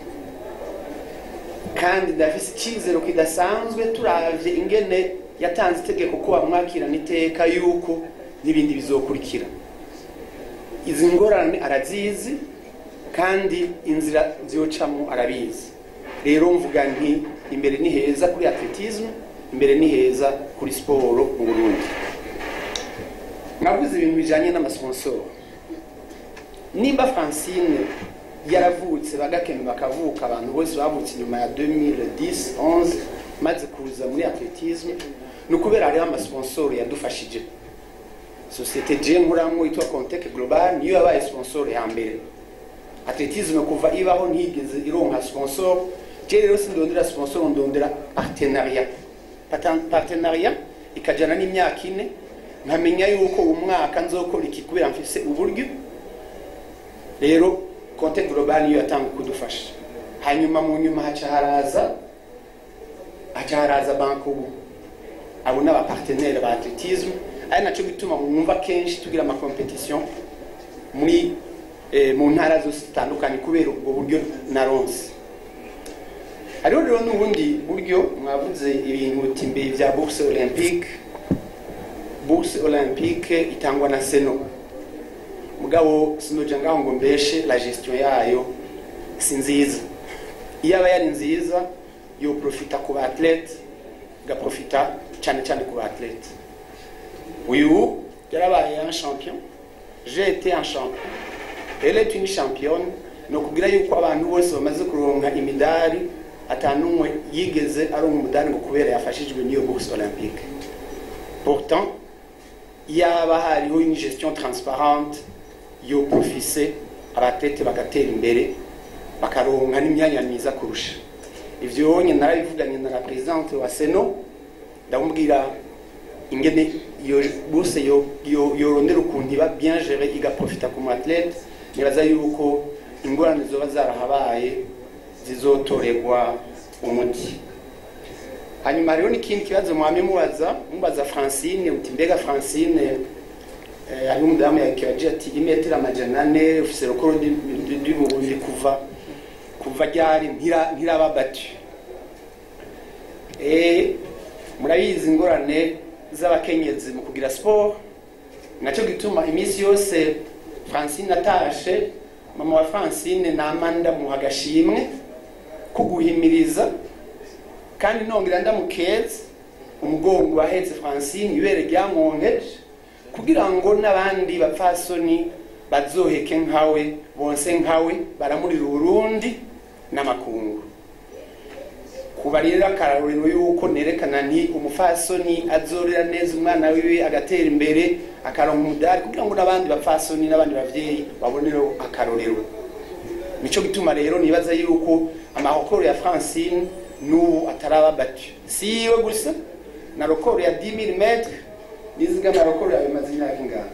kandi ndafise ikizero kidasanzwe turavye ingene yatanze itegeko ko bamwakirana iteka yuko n'ibindi bizokurikira. Izi ngorane arazizi kandi inzira ziyocamo arabizi. Rero mvuga nti imbere ni heza kuri atletisme, imbere ni heza kuri sport mu Burundi. Mwavuze ibintu bijanye n'amasponsor. Nimba Francine yaravutse bagakeme bakavuka, abantu bose bavutse nyuma ya 2010-11 maze kuza muri atletisme, nukubera hariho amasponsor yadufashije. Societe J Muramwo itwa Contec Global niyo yabaye sponsor ya mbere. Atletisme kuva ibaho ntigeze ironka sponsor. Je rero sindondera sponsor, ndondera partenariat ikajana n'imyaka 4, nkamenya yuko umwaka nzokora iki kubera mfise uburyo. Rero Contec Global niyo yatanga kudufasha. Hanyuma mu nyuma haca haraza banko abo n'aba partenaire ba atletisme, ari naco gituma mwumva kenshi tugira ama competition muri mu ntara zose zitandukanye kubera ubwo buryo naronse. Hariho rero n'ubundi buryo mwavuze ibintu timbe vya bourse olympique. Bourse olympique itangwa na Seno, mugabo sinoja ngaho ngo mbeshe la gestion yayo si nziza. Iyo aba yari nziza yo profita ku ba athlete, gaprofita cyane cyane ku ba athlete. Uyu yarabaye un champion, j'ai été un champion, elle est une championne. No kugira yuko abantu bose bamaze kuronka imidari atanumwe yigeze aronka umudani ngo kubera yafashijwe n'iyo bourse olympique. Pourtant yaba hariho une gestion transparente yo profise abatete bagatera imbere bakaronka n'imyanya myiza kurusha. Ivyo yonye narabivuganye na la présidente wa Seno ndamubwira ingene iyo bourse yorondera ukuntu iba bien gérée igaprofita ku athlète, nibaza yuko ingorane zoba zarahabaye zizotorerwa umuti. Hanyuma rero n'ikindi kibazo mwame mubaza Francine uti mbega Francine ari umudamu yakibaje ati imetero amajana 4 ufise rukoro du Burundi kuva ryari ntiraba battu. Murabizi ingorane z'abakenyezi mu kugira sport, naco gituma imisi yose Francine atashe mama wa Francine na Amanda muhagashimwe kuguhimiriza kandi nongera ndamukeze umugongo wahetse Francine ibere ryamwongeje kugira ngo n'abandi bapfasoni bazoheke nkawe bonse nkawe baramurira Burundi n'amakungu. Kubarira akarorero yuko nerekana ni umufasoni azorera neza umwana wiwe agatera imbere akaronka umudari kugira ngo n'abandi bapfasoni n'abandi bavyeyi babonero akarorero. Nico gituma rero nibaza yuko amahokoro ya Francine n'ubu ataraba battu. Si iwe gusa na rokoro ya 10 000 metres niziga na rokoro ya bimaze imyaka ingana.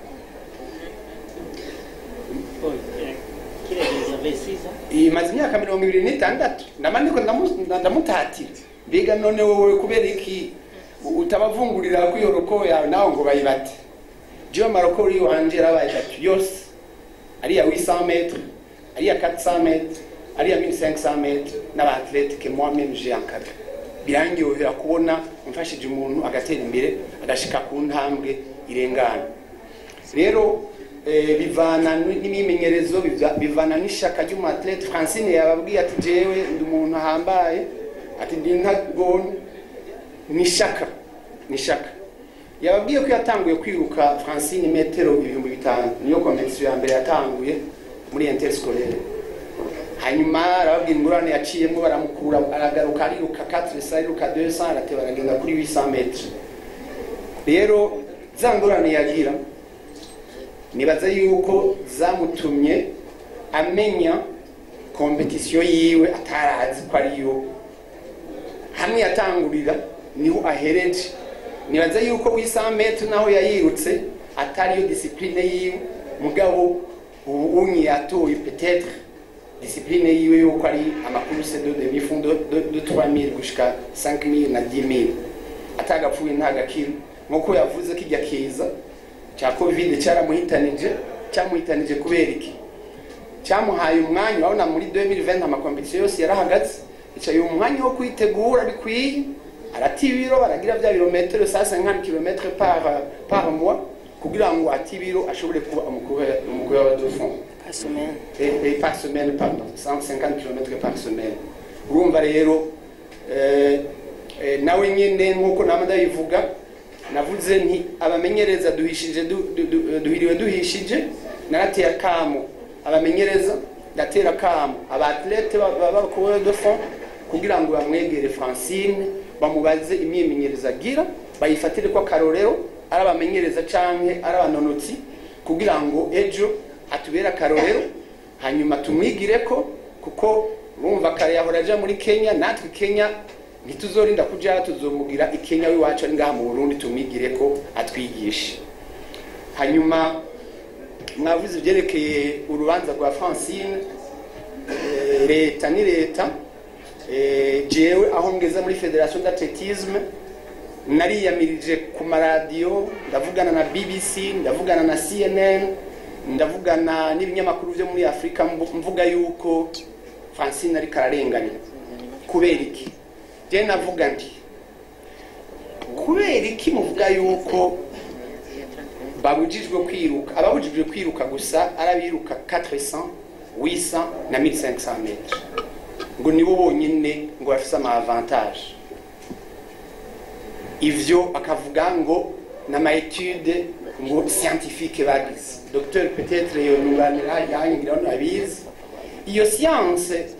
Imaze imyaka 26 ndamandiko ndamutatira. Biga none wowe kubera iki utabavungurira ku iyo rokoro yawe naho ngo bayibate. Jewe marokoro yo hanje rabaye battu yose. Ari ya 800 metres, ari ya 400 metres, ari ya 1500 metres n'abathlete que moi-même j'ai encadré. Birangyohera kubona umfashije umuntu agatera imbere agashika ku ntambwe irengana. Rero bivana n'imimenyerezo bivana n'ishaka ry'umathlete. Francine yababwiye ati jewe ndi umuntu ahambaye ati ndi ntagone nishaka yababwiye ko yatanguye kwiruka Francine metero 5000 niyo competition ya mbere yatanguye muri interscolaire. Hanyuma arababwira ingurane yaciyemo baramukura aragaruka ariruka 400 ariruka 200 arateba aragenda kuri 800 metres. Rero za ngurane yagira nibaza yuko zamutumye amenya competition yiwe atarazi ko ariyo hamwe yatangurira niho ahereje. Nibaza yuko 800 metres naho yayirutse atariyo discipline yiwe mugabo unyi yatoye peut-être discipline yiwe yuko ari amakurse de demi-fond de 3000 gushika 5000 na 10000 atagapfuye ntagakiro nkuko yavuze kijya kiza cha covid cyamuhitanije kubera iki cyamuhaye umwanya wabona muri 2020 amakompetition yose yarahagaze icaye umwanya wo kwitegura bikwiye aratibiro baragira bya birometero 150 km par mois kugira ngo atibiro ashobore kuba umukuru wa Dauphin par semaine par semaine pardon 150 km par semaine. Urumva rero nawe nyene nkuko namanda yivuga navuze nti abamenyereza duhiriwe duhishije narateye akamo abamenyereza ndatera akamo abathlete b'abakuru Dauphin kugira ngo bamwegere Francine bamubaze imyimenyerezo agira bayifatire ko akarorero arabamenyereza canke arabanonotsi kugira ngo ejo atubera akarorero hanyuma tumwigireko kuko urumva kare yahora aja muri Kenya natwe Kenya ntituzorinda kuja tuzomugira ikenya wiwacu ari ngaha mu Burundi tumwigireko atwigishe. Hanyuma mwavuze byerekeye urubanza rwa Francine leta ni leta jewe aho ngeza muri Federation d'Athlétisme nariyamirije ku maradiyo ndavugana na BBC ndavugana na CNN ndavugana n'ibinyamakuru byo muri Afrika mvuga yuko Francine ari kararenganya. Kubera iki? Je navuga nti kubera iki muvuga yuko babujijwe kwiruka ababujijwe kwiruka gusa arabiruka 400 800 na 1500 metres ngo nibo bonyine ngo bafise ama avantage ivyo akavuga ngo na ma étude ngo scientifique bagize docteur peut-être yo nunganira yangira no abizi iyo science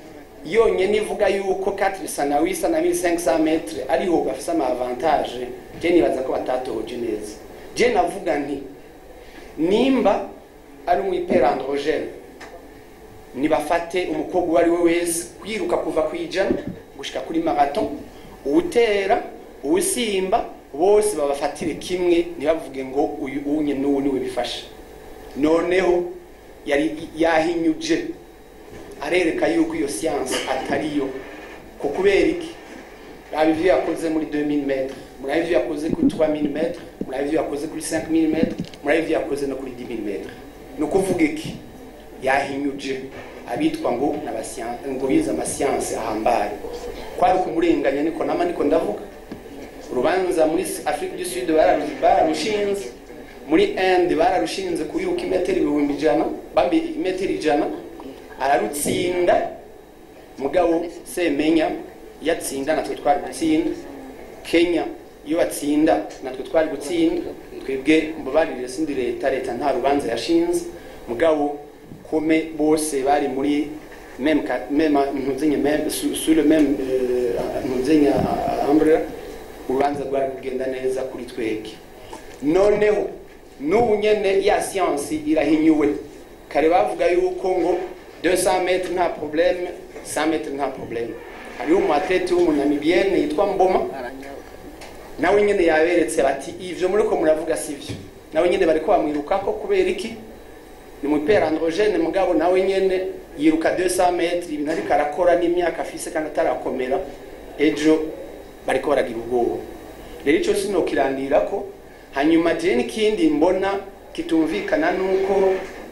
yonyene ivuga yuko 400 na 1500 metre ariho bafise ama avantage je nibaza ko batatoje neza. Je navuga nti nimba ari umwiperandrogene nibafate umukobwa wari we wese kwiruka kuva kwijana gushika kuri marathon, uwutera uwusimba bose babafatire kimwe, ntibavuge ngo uyu unye n'uwo niwe bifasha. Noneho yari yahinyuje arereka yuko iyo science atariyo, ko kubera iki abivyo yakoze muri 2000 metres, murabivyo yakoze kuri 3000 metres, murabivyo yakoze kuri 5000 metres, murabivyo yakoze no kuri 10000 metres. No kuvuga iki yahinyuje abitwa ngo n'abascience ngo biza amascience ahambaye, kwari kumurenganya niko nama niko ndavuga. Urubanza muri Afrique du Sud bararushinze, muri Inde bararushinze kuyuka imetero 100, bambi imetero 100 ararutsinda. Mugabo Semenya yatsinda natwe twari gutsinda, Kenya iyo batsinda natwe twari gutsinda. Twebwe mbabarire sindi leta nta rubanza yashinze, mugabo kome bose bari muri même ntuzenya même sur le même ntuzenya umbrella, urubanza rwari kugenda neza kuri tweke. Noneho n'ubu nyene ya science irahinyuwe, kare bavuga yuko ngo 200 metres nta problème, 100 metres nta problème. Hariho umuatlete w'umunyamibienne yitwa Mboma, nawe nyene yaberetse bati ivyo muri ko muravuga sivyo. Nawe nyene bariko bamwirukako kubera iki? Ni mu perandrogene, mugabo nawe nyene yiruka 200 metres, ibintu ariko arakora n'imyaka afise kandi atarakomera, ejo bariko baragira ubwoba. Rero ico sinokirandira ko. Hanyuma je n'ikindi mbona kitumvikana nuko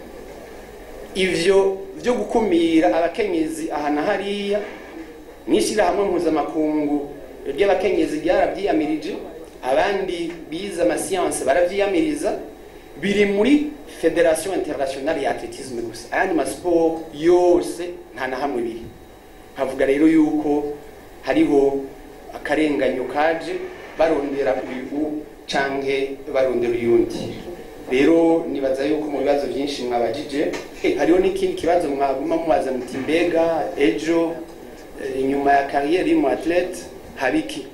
ivyo byo gukumira abakenyezi ahana hariya nishira hamwe mpuzamakungu ry'abakenyezi byarabyiyamirije, abandi biza ama science baravyiyamiriza, biri muri Federation Internationale ya Athletisme gusa. Ayandi ma sport yose nta na hamwe biri. Havuga rero yuko hariho akarenganyo kaje barondera uyu canke barondera uyundi. Rero nibaza yuko mu bibazo byinshi mwabajije, hariho n'ikindi kibazo mwaguma mubaza muti mbega ejo inyuma ya carrière y'umu athlete habiki.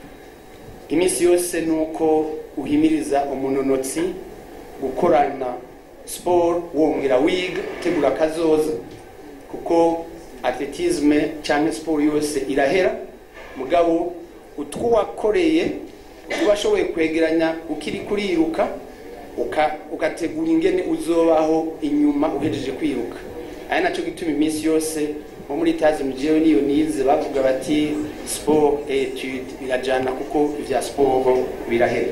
Imisi yose nuko uhimiriza umunonotsi gukorana sport wongera wiga tegura kazoza, kuko athletisme canke sport yose irahera, mugabo utwakoreye ubashoboye kwegeranya ukiri kuriruka ukategura ingene uzobaho inyuma uhejeje kwiruka. Aya naco gituma imisi yose muri tazi mujewe niyo nize bavuga bati sport et étude birajana, kuko ivya sport birahera.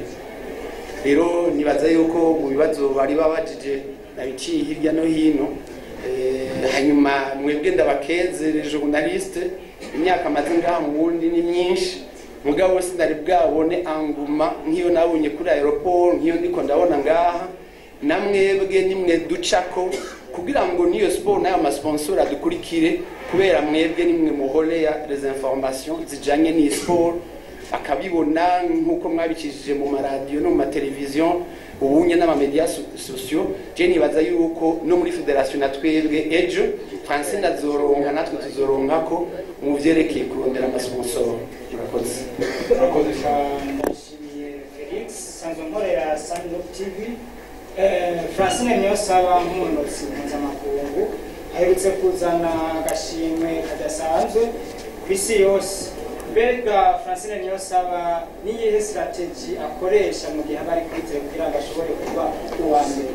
Rero nibaza yuko mu bibazo bari babajije nabiciye hirya no hino. Hanyuma mwebwe ndabakeze journaliste, imyaka maze ngaha mu Burundi ni myinshi, mugabo sindari bwabone anguma nk'iyo nabonye kuri aeroport, nk'iyo ndiko ndabona ngaha. Namwebwe nimwe ducako kugira ngo niyo sport nayo ama sponsor adukurikire, kubera mwebwe nimwe muhole ya les informations zijanye ni sport, akabibona nkuko mwabicishije mu maradiyo no mu matelevizion ubunye n'ama media sociaux. Je nibaza yuko no muri federation natwebwe ejo France ndazoronka natwe tuzoronka ko mu vyerekeye kurondera ama sponsor. Murakoze ndashimiye Felix sanzwe nkorera Sandro TV. Francine Niyonsaba nk'umunotsi mpuzamakungu aherutse kuzana agashimwe kadasanzwe ku isi yose. Mbega Francine Niyonsaba niyihe strategy akoresha mu gihe bari kwiteza kugira ngo ashobore kuba uwa mbere?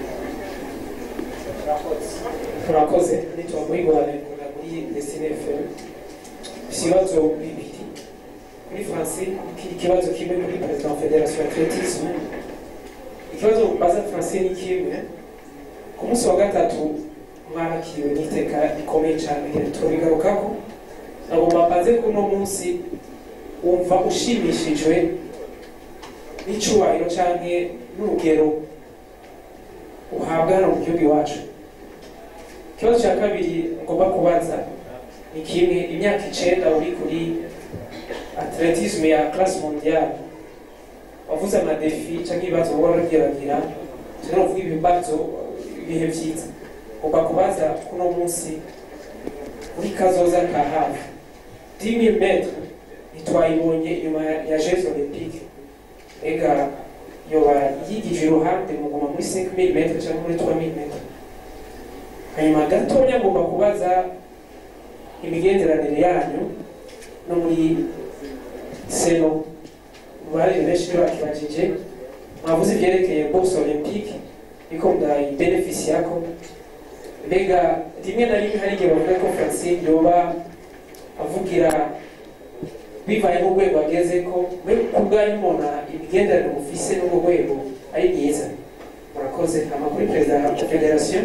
Murakoze nitwa Mwigwane muri Destiny FM. Ikibazo bibiri kuri Francine, ikibazo kimwe kuri President Federation Athletisme. Ikibazo baza Francine kimwe, ku munsi wa gatatu mwarakiriwe n'iteka rikomeye cyane tubigarukako. Nagomba mbaze ko uno munsi wumva ushimishijwe n'icyubahiro cyane n'urugero uhabwa hano mu gihugu iwacu. Ikibazo cya kabiri ngomba kubaza ni kimwe, imyaka 9 uri kuri athletisme ya classe mondiale, wavuze amadefi cyangwa ibibazo wowe urageragira, cyangwa uvuga ibibazo ibihe byiza. Ngomba kubaza kuno munsi muri kazoza ka hafi 10,000 metres ntitwayibonye inyuma ya Jeux Olympiques ega yoba yigije iruhande muguma muri 5,000 metres cyangwa muri 3,000 metres. Hanyuma gatonya ngomba kubaza imigenderanire yanyu no muri seno bari benshi bakibajije mwavuze ibyerekeye bourse olympique iko ndayibenefisi yako mbega rimwe na rimwe hari igihe bavuga ko Francine yoba avugira bivaye mu rwego ageze ko kubwanyu mubona imigenderanire mufise no mu rwego ari myiza. Murakoze. Amakuru perezida wa federation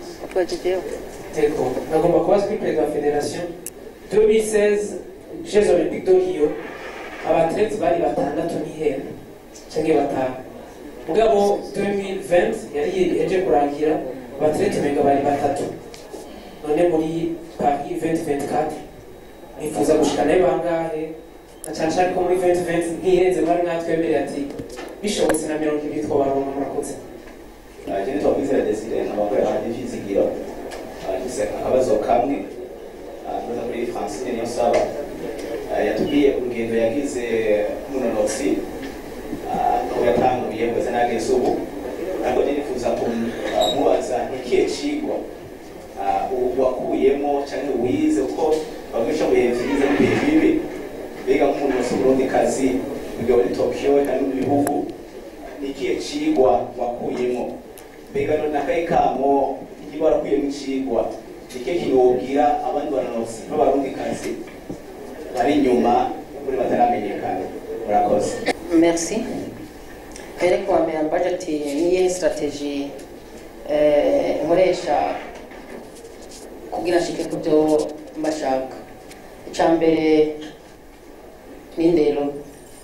Eko, nagomba kubaza kuri perezida wa federation 2016 Jeux Olympiques de Rio abatleti bari batandatu n'ihera cyangwa batanu mugabo 2020 yari eje kurangira abatleti menga bari batatu none muri Paris 2024 nifuza gushikana bangahe na cyane ko muri 2020 ntihenze bari mwatwemereye ati bishobotse na 20 twabaronka. Murakoze. Jeni twakwizera Desire amakuru yanjye y'izigiro akabazo kamwe ndoza kuri Francine Niyonsaba yatubwiye urugendo yagize k'umunonotsi aho yatanguye ngo zanageze ubu ariko nifuza kumubaza ikihe cigwa wakuyemo cyangwa wize uko bagisha mu byiza n'ibihe bibi mbega nk'umunonotsi Burundi kazi mugabo muri Tokyo kandi mu bihugu ikihe cigwa wakuyemo mbega none akaye kamo ikiba warakuyemo icigwa ikihe kinobwira abandi banonotsi b'abarundi kazi bari inyuma kuri bataramenyekana. Murakoze. Merci. Mbere kuwa mbere budget niye strategy nkoresha kugira shike ku byo mbashaka. Icyambere ni ndero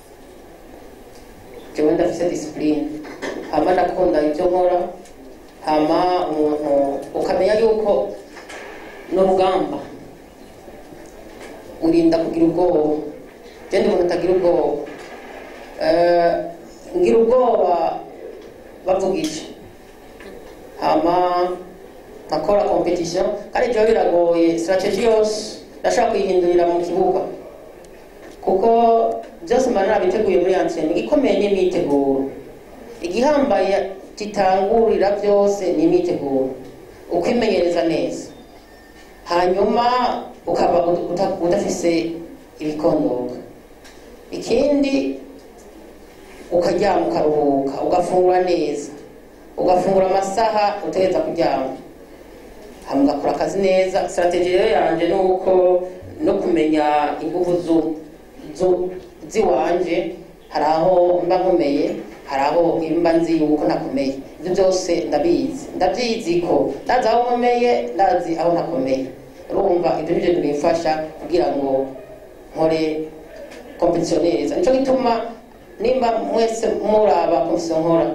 jewe ndafise discipline hama ndakunda ibyo nkora hama umuntu ukamenya yuko n'urugamba urinda kugira ubwoba. Genda umuntu atagira ubwoba ngira ubwoba bavugije hama nakora competition kandi byo biragoye strategy yose ndashaka kuyihindurira mu kibuga kuko byose mba narabiteguye muri entraînement igikomeye n'imyiteguro igihambaye kitangurira byose n'imyiteguro ukwimenyereza neza hanyuma ukaba udafise ibikondoka ikindi ukaryama ukaruhuka ugafungura neza ugafungura amasaha utegeza kuryama hama ugakora akazi neza. Strategy rero yanje nuko no kumenya ingufu ziwanje hari aho mba nkomeye hari aho imba nzi yuko nakomeye ibyo byose ndabyizi ko ndazi aho nkomeye ndazi aho nakomeye urumva ibyo nibyo bimfasha kugira ngo nkore competition neza. Nico gituma nimba mwese muraba competition nkora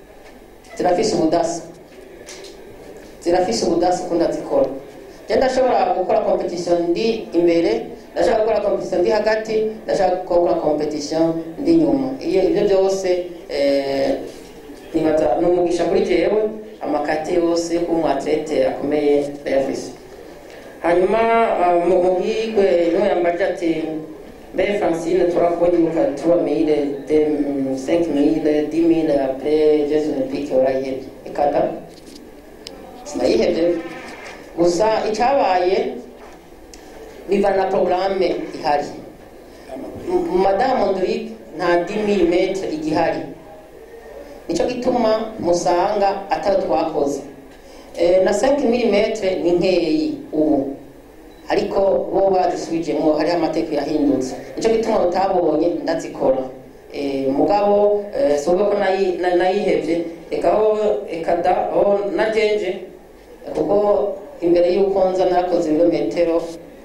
zirafise ubudasa kunda zikora. Je ndashobora gukora competition ndi imbere, ndashaka gukora competition ndi hagati, ndashaka gukora competition ndi nyuma. Ibyo byose nibaza n'umugisha kuri jewe amakate yose ku mwatlete akomeye yafise. Hanyuma mu higwe no yambaje ati Belle Francine turakubonye mu 3,000 5,000 10,000 après Jeux Olympiques oraye ikada sinayihebye gusa icyabaye biva na programme ihari. Madame Mondrick nta 10,000 metres igihari nico gituma musanga atari twakoze na 5,000 metres ni nkeyi ubu ariko bo badusubijemo hari amateka yahindutse nico gituma utabonye ndazikora mugabo sobe ko nayihebye ekada najenje kuko imbere y'uko nza narakoze ibirometero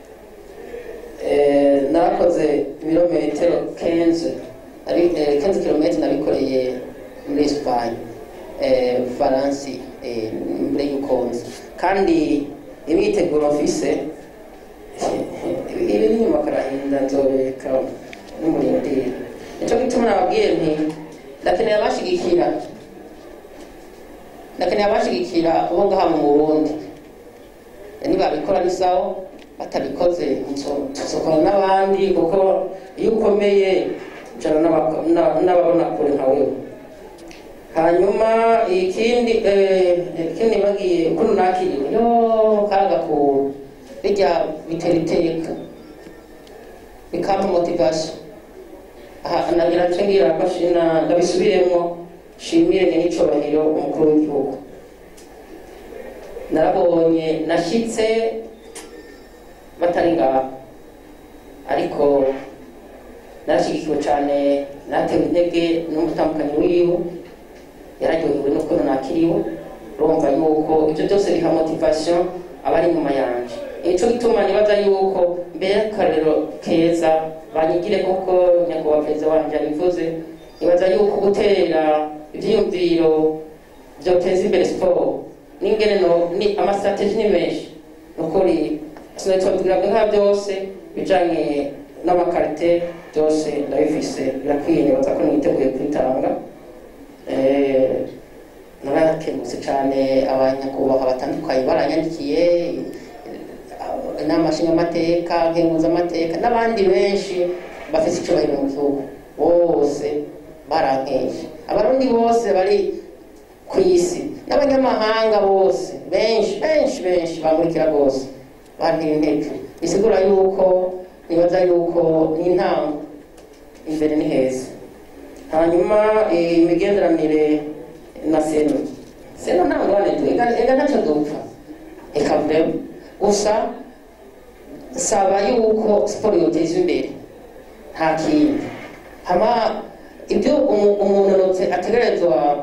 ibirometero 15 km nabikoreye muri Espagne Valence imbere y'uko nza kandi imyiteguro mfise ibi ni makarahinda nzobeka n'umurindira. Nico gituma nababwiye nti ndakeneye abashigikira ubu ngaha mu Burundi nibabikora ni sawa batabikoze nsokana n'abandi kuko iyo ukomeye jana n'ababona kure nka wewe. Hanyuma ikindi bagiye kuno nakiriwe yo kaga ku bijya bitera iteka bikama motivation. Aha nagira cengira bashina ndabisubiremo shimire n'icobahiro umukuru w'igihugu. Narabonye nashitse batari ngaha ariko narashigikiwe cyane, natewe intege n'umutambukanyi wiwe, yararyohewe n'ukuntu nakiriwe. Urumva yuko ibyo byose biha motivation abari inyuma yanje. Ico gituma nibaza yuko mbere akarero keza banyigire kuko nyakubahwa perezida wanje yabivuze, nibaza yuko gutera ivyiyumviro vyoteza imbere siporo n'ingene ni amastrategie ni menshi nukuri sinatubwira nka byose bijanye n'amakarite byose ndabifise birakwiye, nibaza ko niteguye kwitanga. Narakemutse cyane abanyakubahwa batandukanye baranyandikiye, inama nshingamateka, nkenguzamateka n'abandi benshi bafite icyubahiro mu gihugu, bose barankeje. Abarundi bose bari ku isi n'abanyamahanga bose benshi bamurikira rwose bantera intege. Bisigura yuko nibaza yuko n'intango imbere ni heza. Hanyuma imigenderanire na seno ntabwo wanejwe ega ntacyo dupfa eka vrema, gusa saba yuko siporo yoteza imbere nta kindi. Hama ibyo umuntu ategerezwa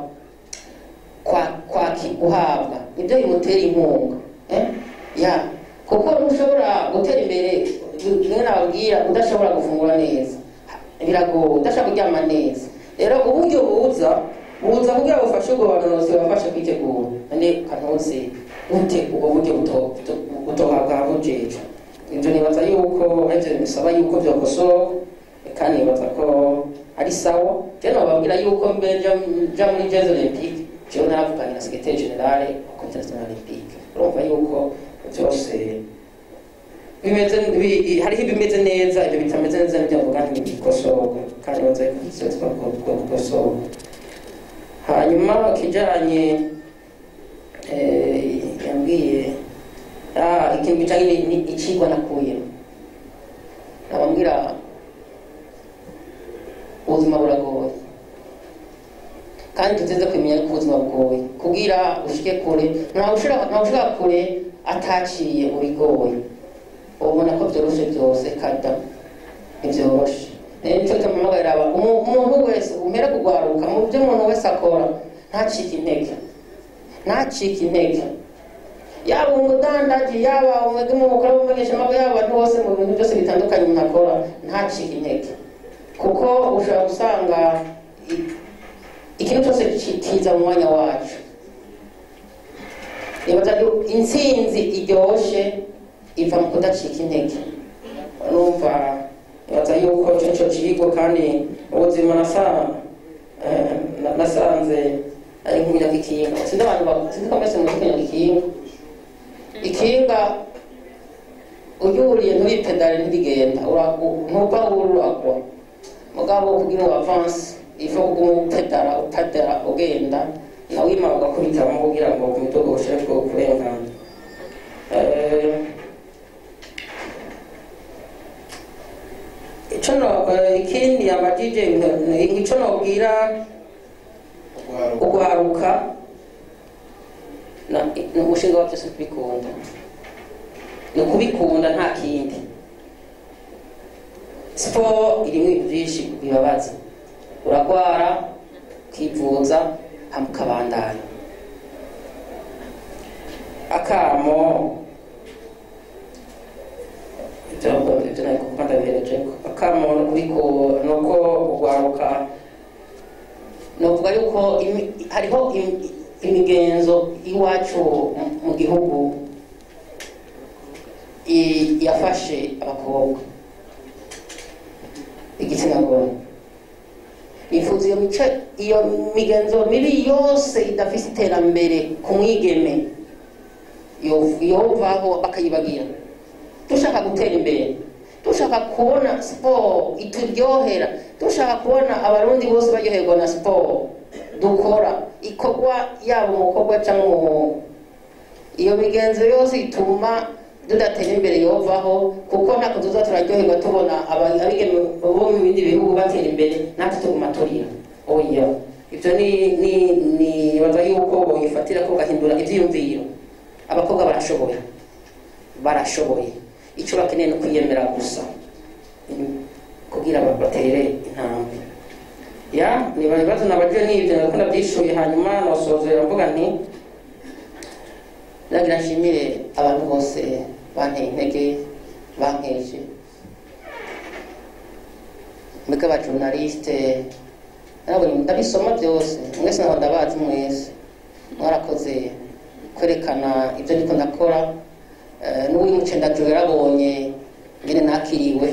guhabwa ibyo bimutera inkunga kuko ntushobora gutera imbere rimwe nababwira udashobora gufungura neza, biragoye udashobora kuryama neza. Rero uburyo buza kugira bufashe ubwo bantu bafashe kwitegura ane kanose gute ubwo buryo butohabwa bujeje. Ibyo nibaza yuko ivyo bisaba yuko byokosoka kandi nibaza ko ari sawa. Je nababwira yuko mbe ja muri Jeux Olympiques je naravuganye na secrétaire général wa Comité national olympique. Urumva yuko byose bimeze hariho ibimeze neza, ibyo bitameze neza nibyo mvuga ntibikosoka kandi baza gukosoka. Hanyuma kijanye yambwiye ikintu bijanye n'icigwa nakuyemo, nabambwira ubuzima buragoye kandi tuteze kumenya ko ubuzima bugoye kugira ushike kure. Ntawushika kure ataciye mu bigoye. Ubona ko byoroshe byose kada ntibyoroshe. Nico tumamagarira umuntu wese umera kugwaruka mu byo umuntu wese akora ntacike intege, yaba umudandaji, yaba umukora w'umumenyesha makuru, yaba abantu bose mu bintu byose bitandukanye umuntu akora ntacike intege, kuko ushobora gusanga ikintu cyose kiza mu mwanya wacu. Nibaza intsinzi iryoshe iva mu kudacika intege. Urumva nibaza yuko ico kigo kandi ubuzima nasanze ari nk'ubunya bw'ikinga. Sinzi komese mu kunya ikinga uyuriye ntubipedale ntibigenda, ntuva uragwa mugabo kugira ngo avance ifa kugumupedala utadala ugenda nawe ima ugakubitamo kugira ngo ku mitogo ushire ko kurengana. Ikindi abajije ico nobwira ugwaruka n'umushinga wa byose kubikunda, ni ukubikunda nta kindi. Siporo irimo ibintu byinshi bibabaza, uragwara ukivuza hamukabandanya. Akamo akamo nuko ugwaruka novuga yuko hariho imigenzo iwacu mu gihugu yafashe abakobwa igitsina gore. Nifuza iyo migenzo mibi yose idafise iterambere ku mwigeme yovaho bakayibagira. dushaka gutera imbere, dushaka kubona siporo ituryohera, dushaka kubona abarundi bose baryoherwa na siporo dukora ikorwa yaba umukobwa cyangwa umuhungu. Iyo migenzo yose ituma tudatera imbere yovaho, kuko ntabwo tuza turaryoherwa tubona abigeme bo mu bindi bihugu batera imbere natwe tuguma turira. Oya, ibyo ni baza yuko boyifatira ko gahindura ivyiyumviro. Abakobwa barashoboye, icyo bakeneye no kwiyemera gusa kugira batere intambwe. Ya niba ibibazo nabajwe n'ibyo nakunda byishuye, hanyuma nosozera mvuga nti ndagira nshimire abantu bose banteye intege bankeje, mbega abajournaliste nabonye ndabisoma byose, mwese nabo ndabazi, mwese mwarakoze kwerekana ibyo ndiko ndakora. N'uyu mucendajuru yarabonye ngene nakiriwe,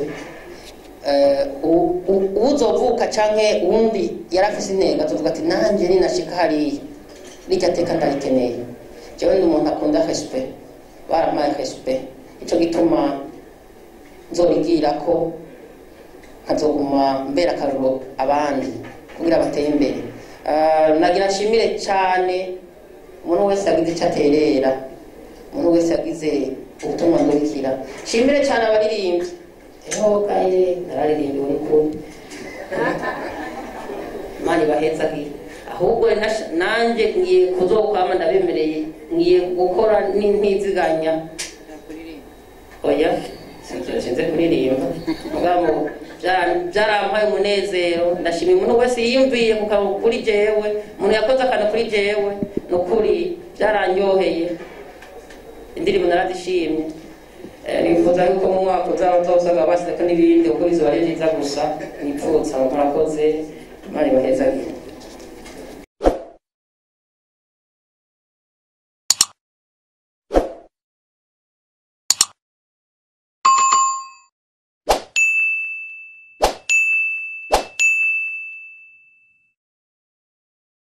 uzovuka canke uwundi yarafise intego azovuga ati nanje ninashika hariya rirya teka ndarikeneye. Jewe ndi umuntu akunda respect, barampaye respect, ico gituma nzorigira ko nkazoguma mbera akaruro abandi kugira bateye imbere. Nagira nshimire cyane umuntu wese yagize icyo aterera, umuntu wese yagize ubutumwa ndorikira. Nshimire cyane abaririmbyi, eho kaye nararirimbiwe n'ukuri mani baheza ki, ahubwo nanje ngiye kuzokwama ndabemereye, ngiye gukora n'intiziganya. Oya sinze kuririmba mugabo byarampaye umunezero. Ndashimiye umuntu wese yiyumviye kuri jewe, umuntu yakoze akantu kuri jewe, nukuri byarandyoheye, indirimbo narazishimye. Nifuza yuko mu mwaka uzabaga baseka n'ibindi uko bizoba ari byiza gusa. Nipfutsa murakoze, mari baheza.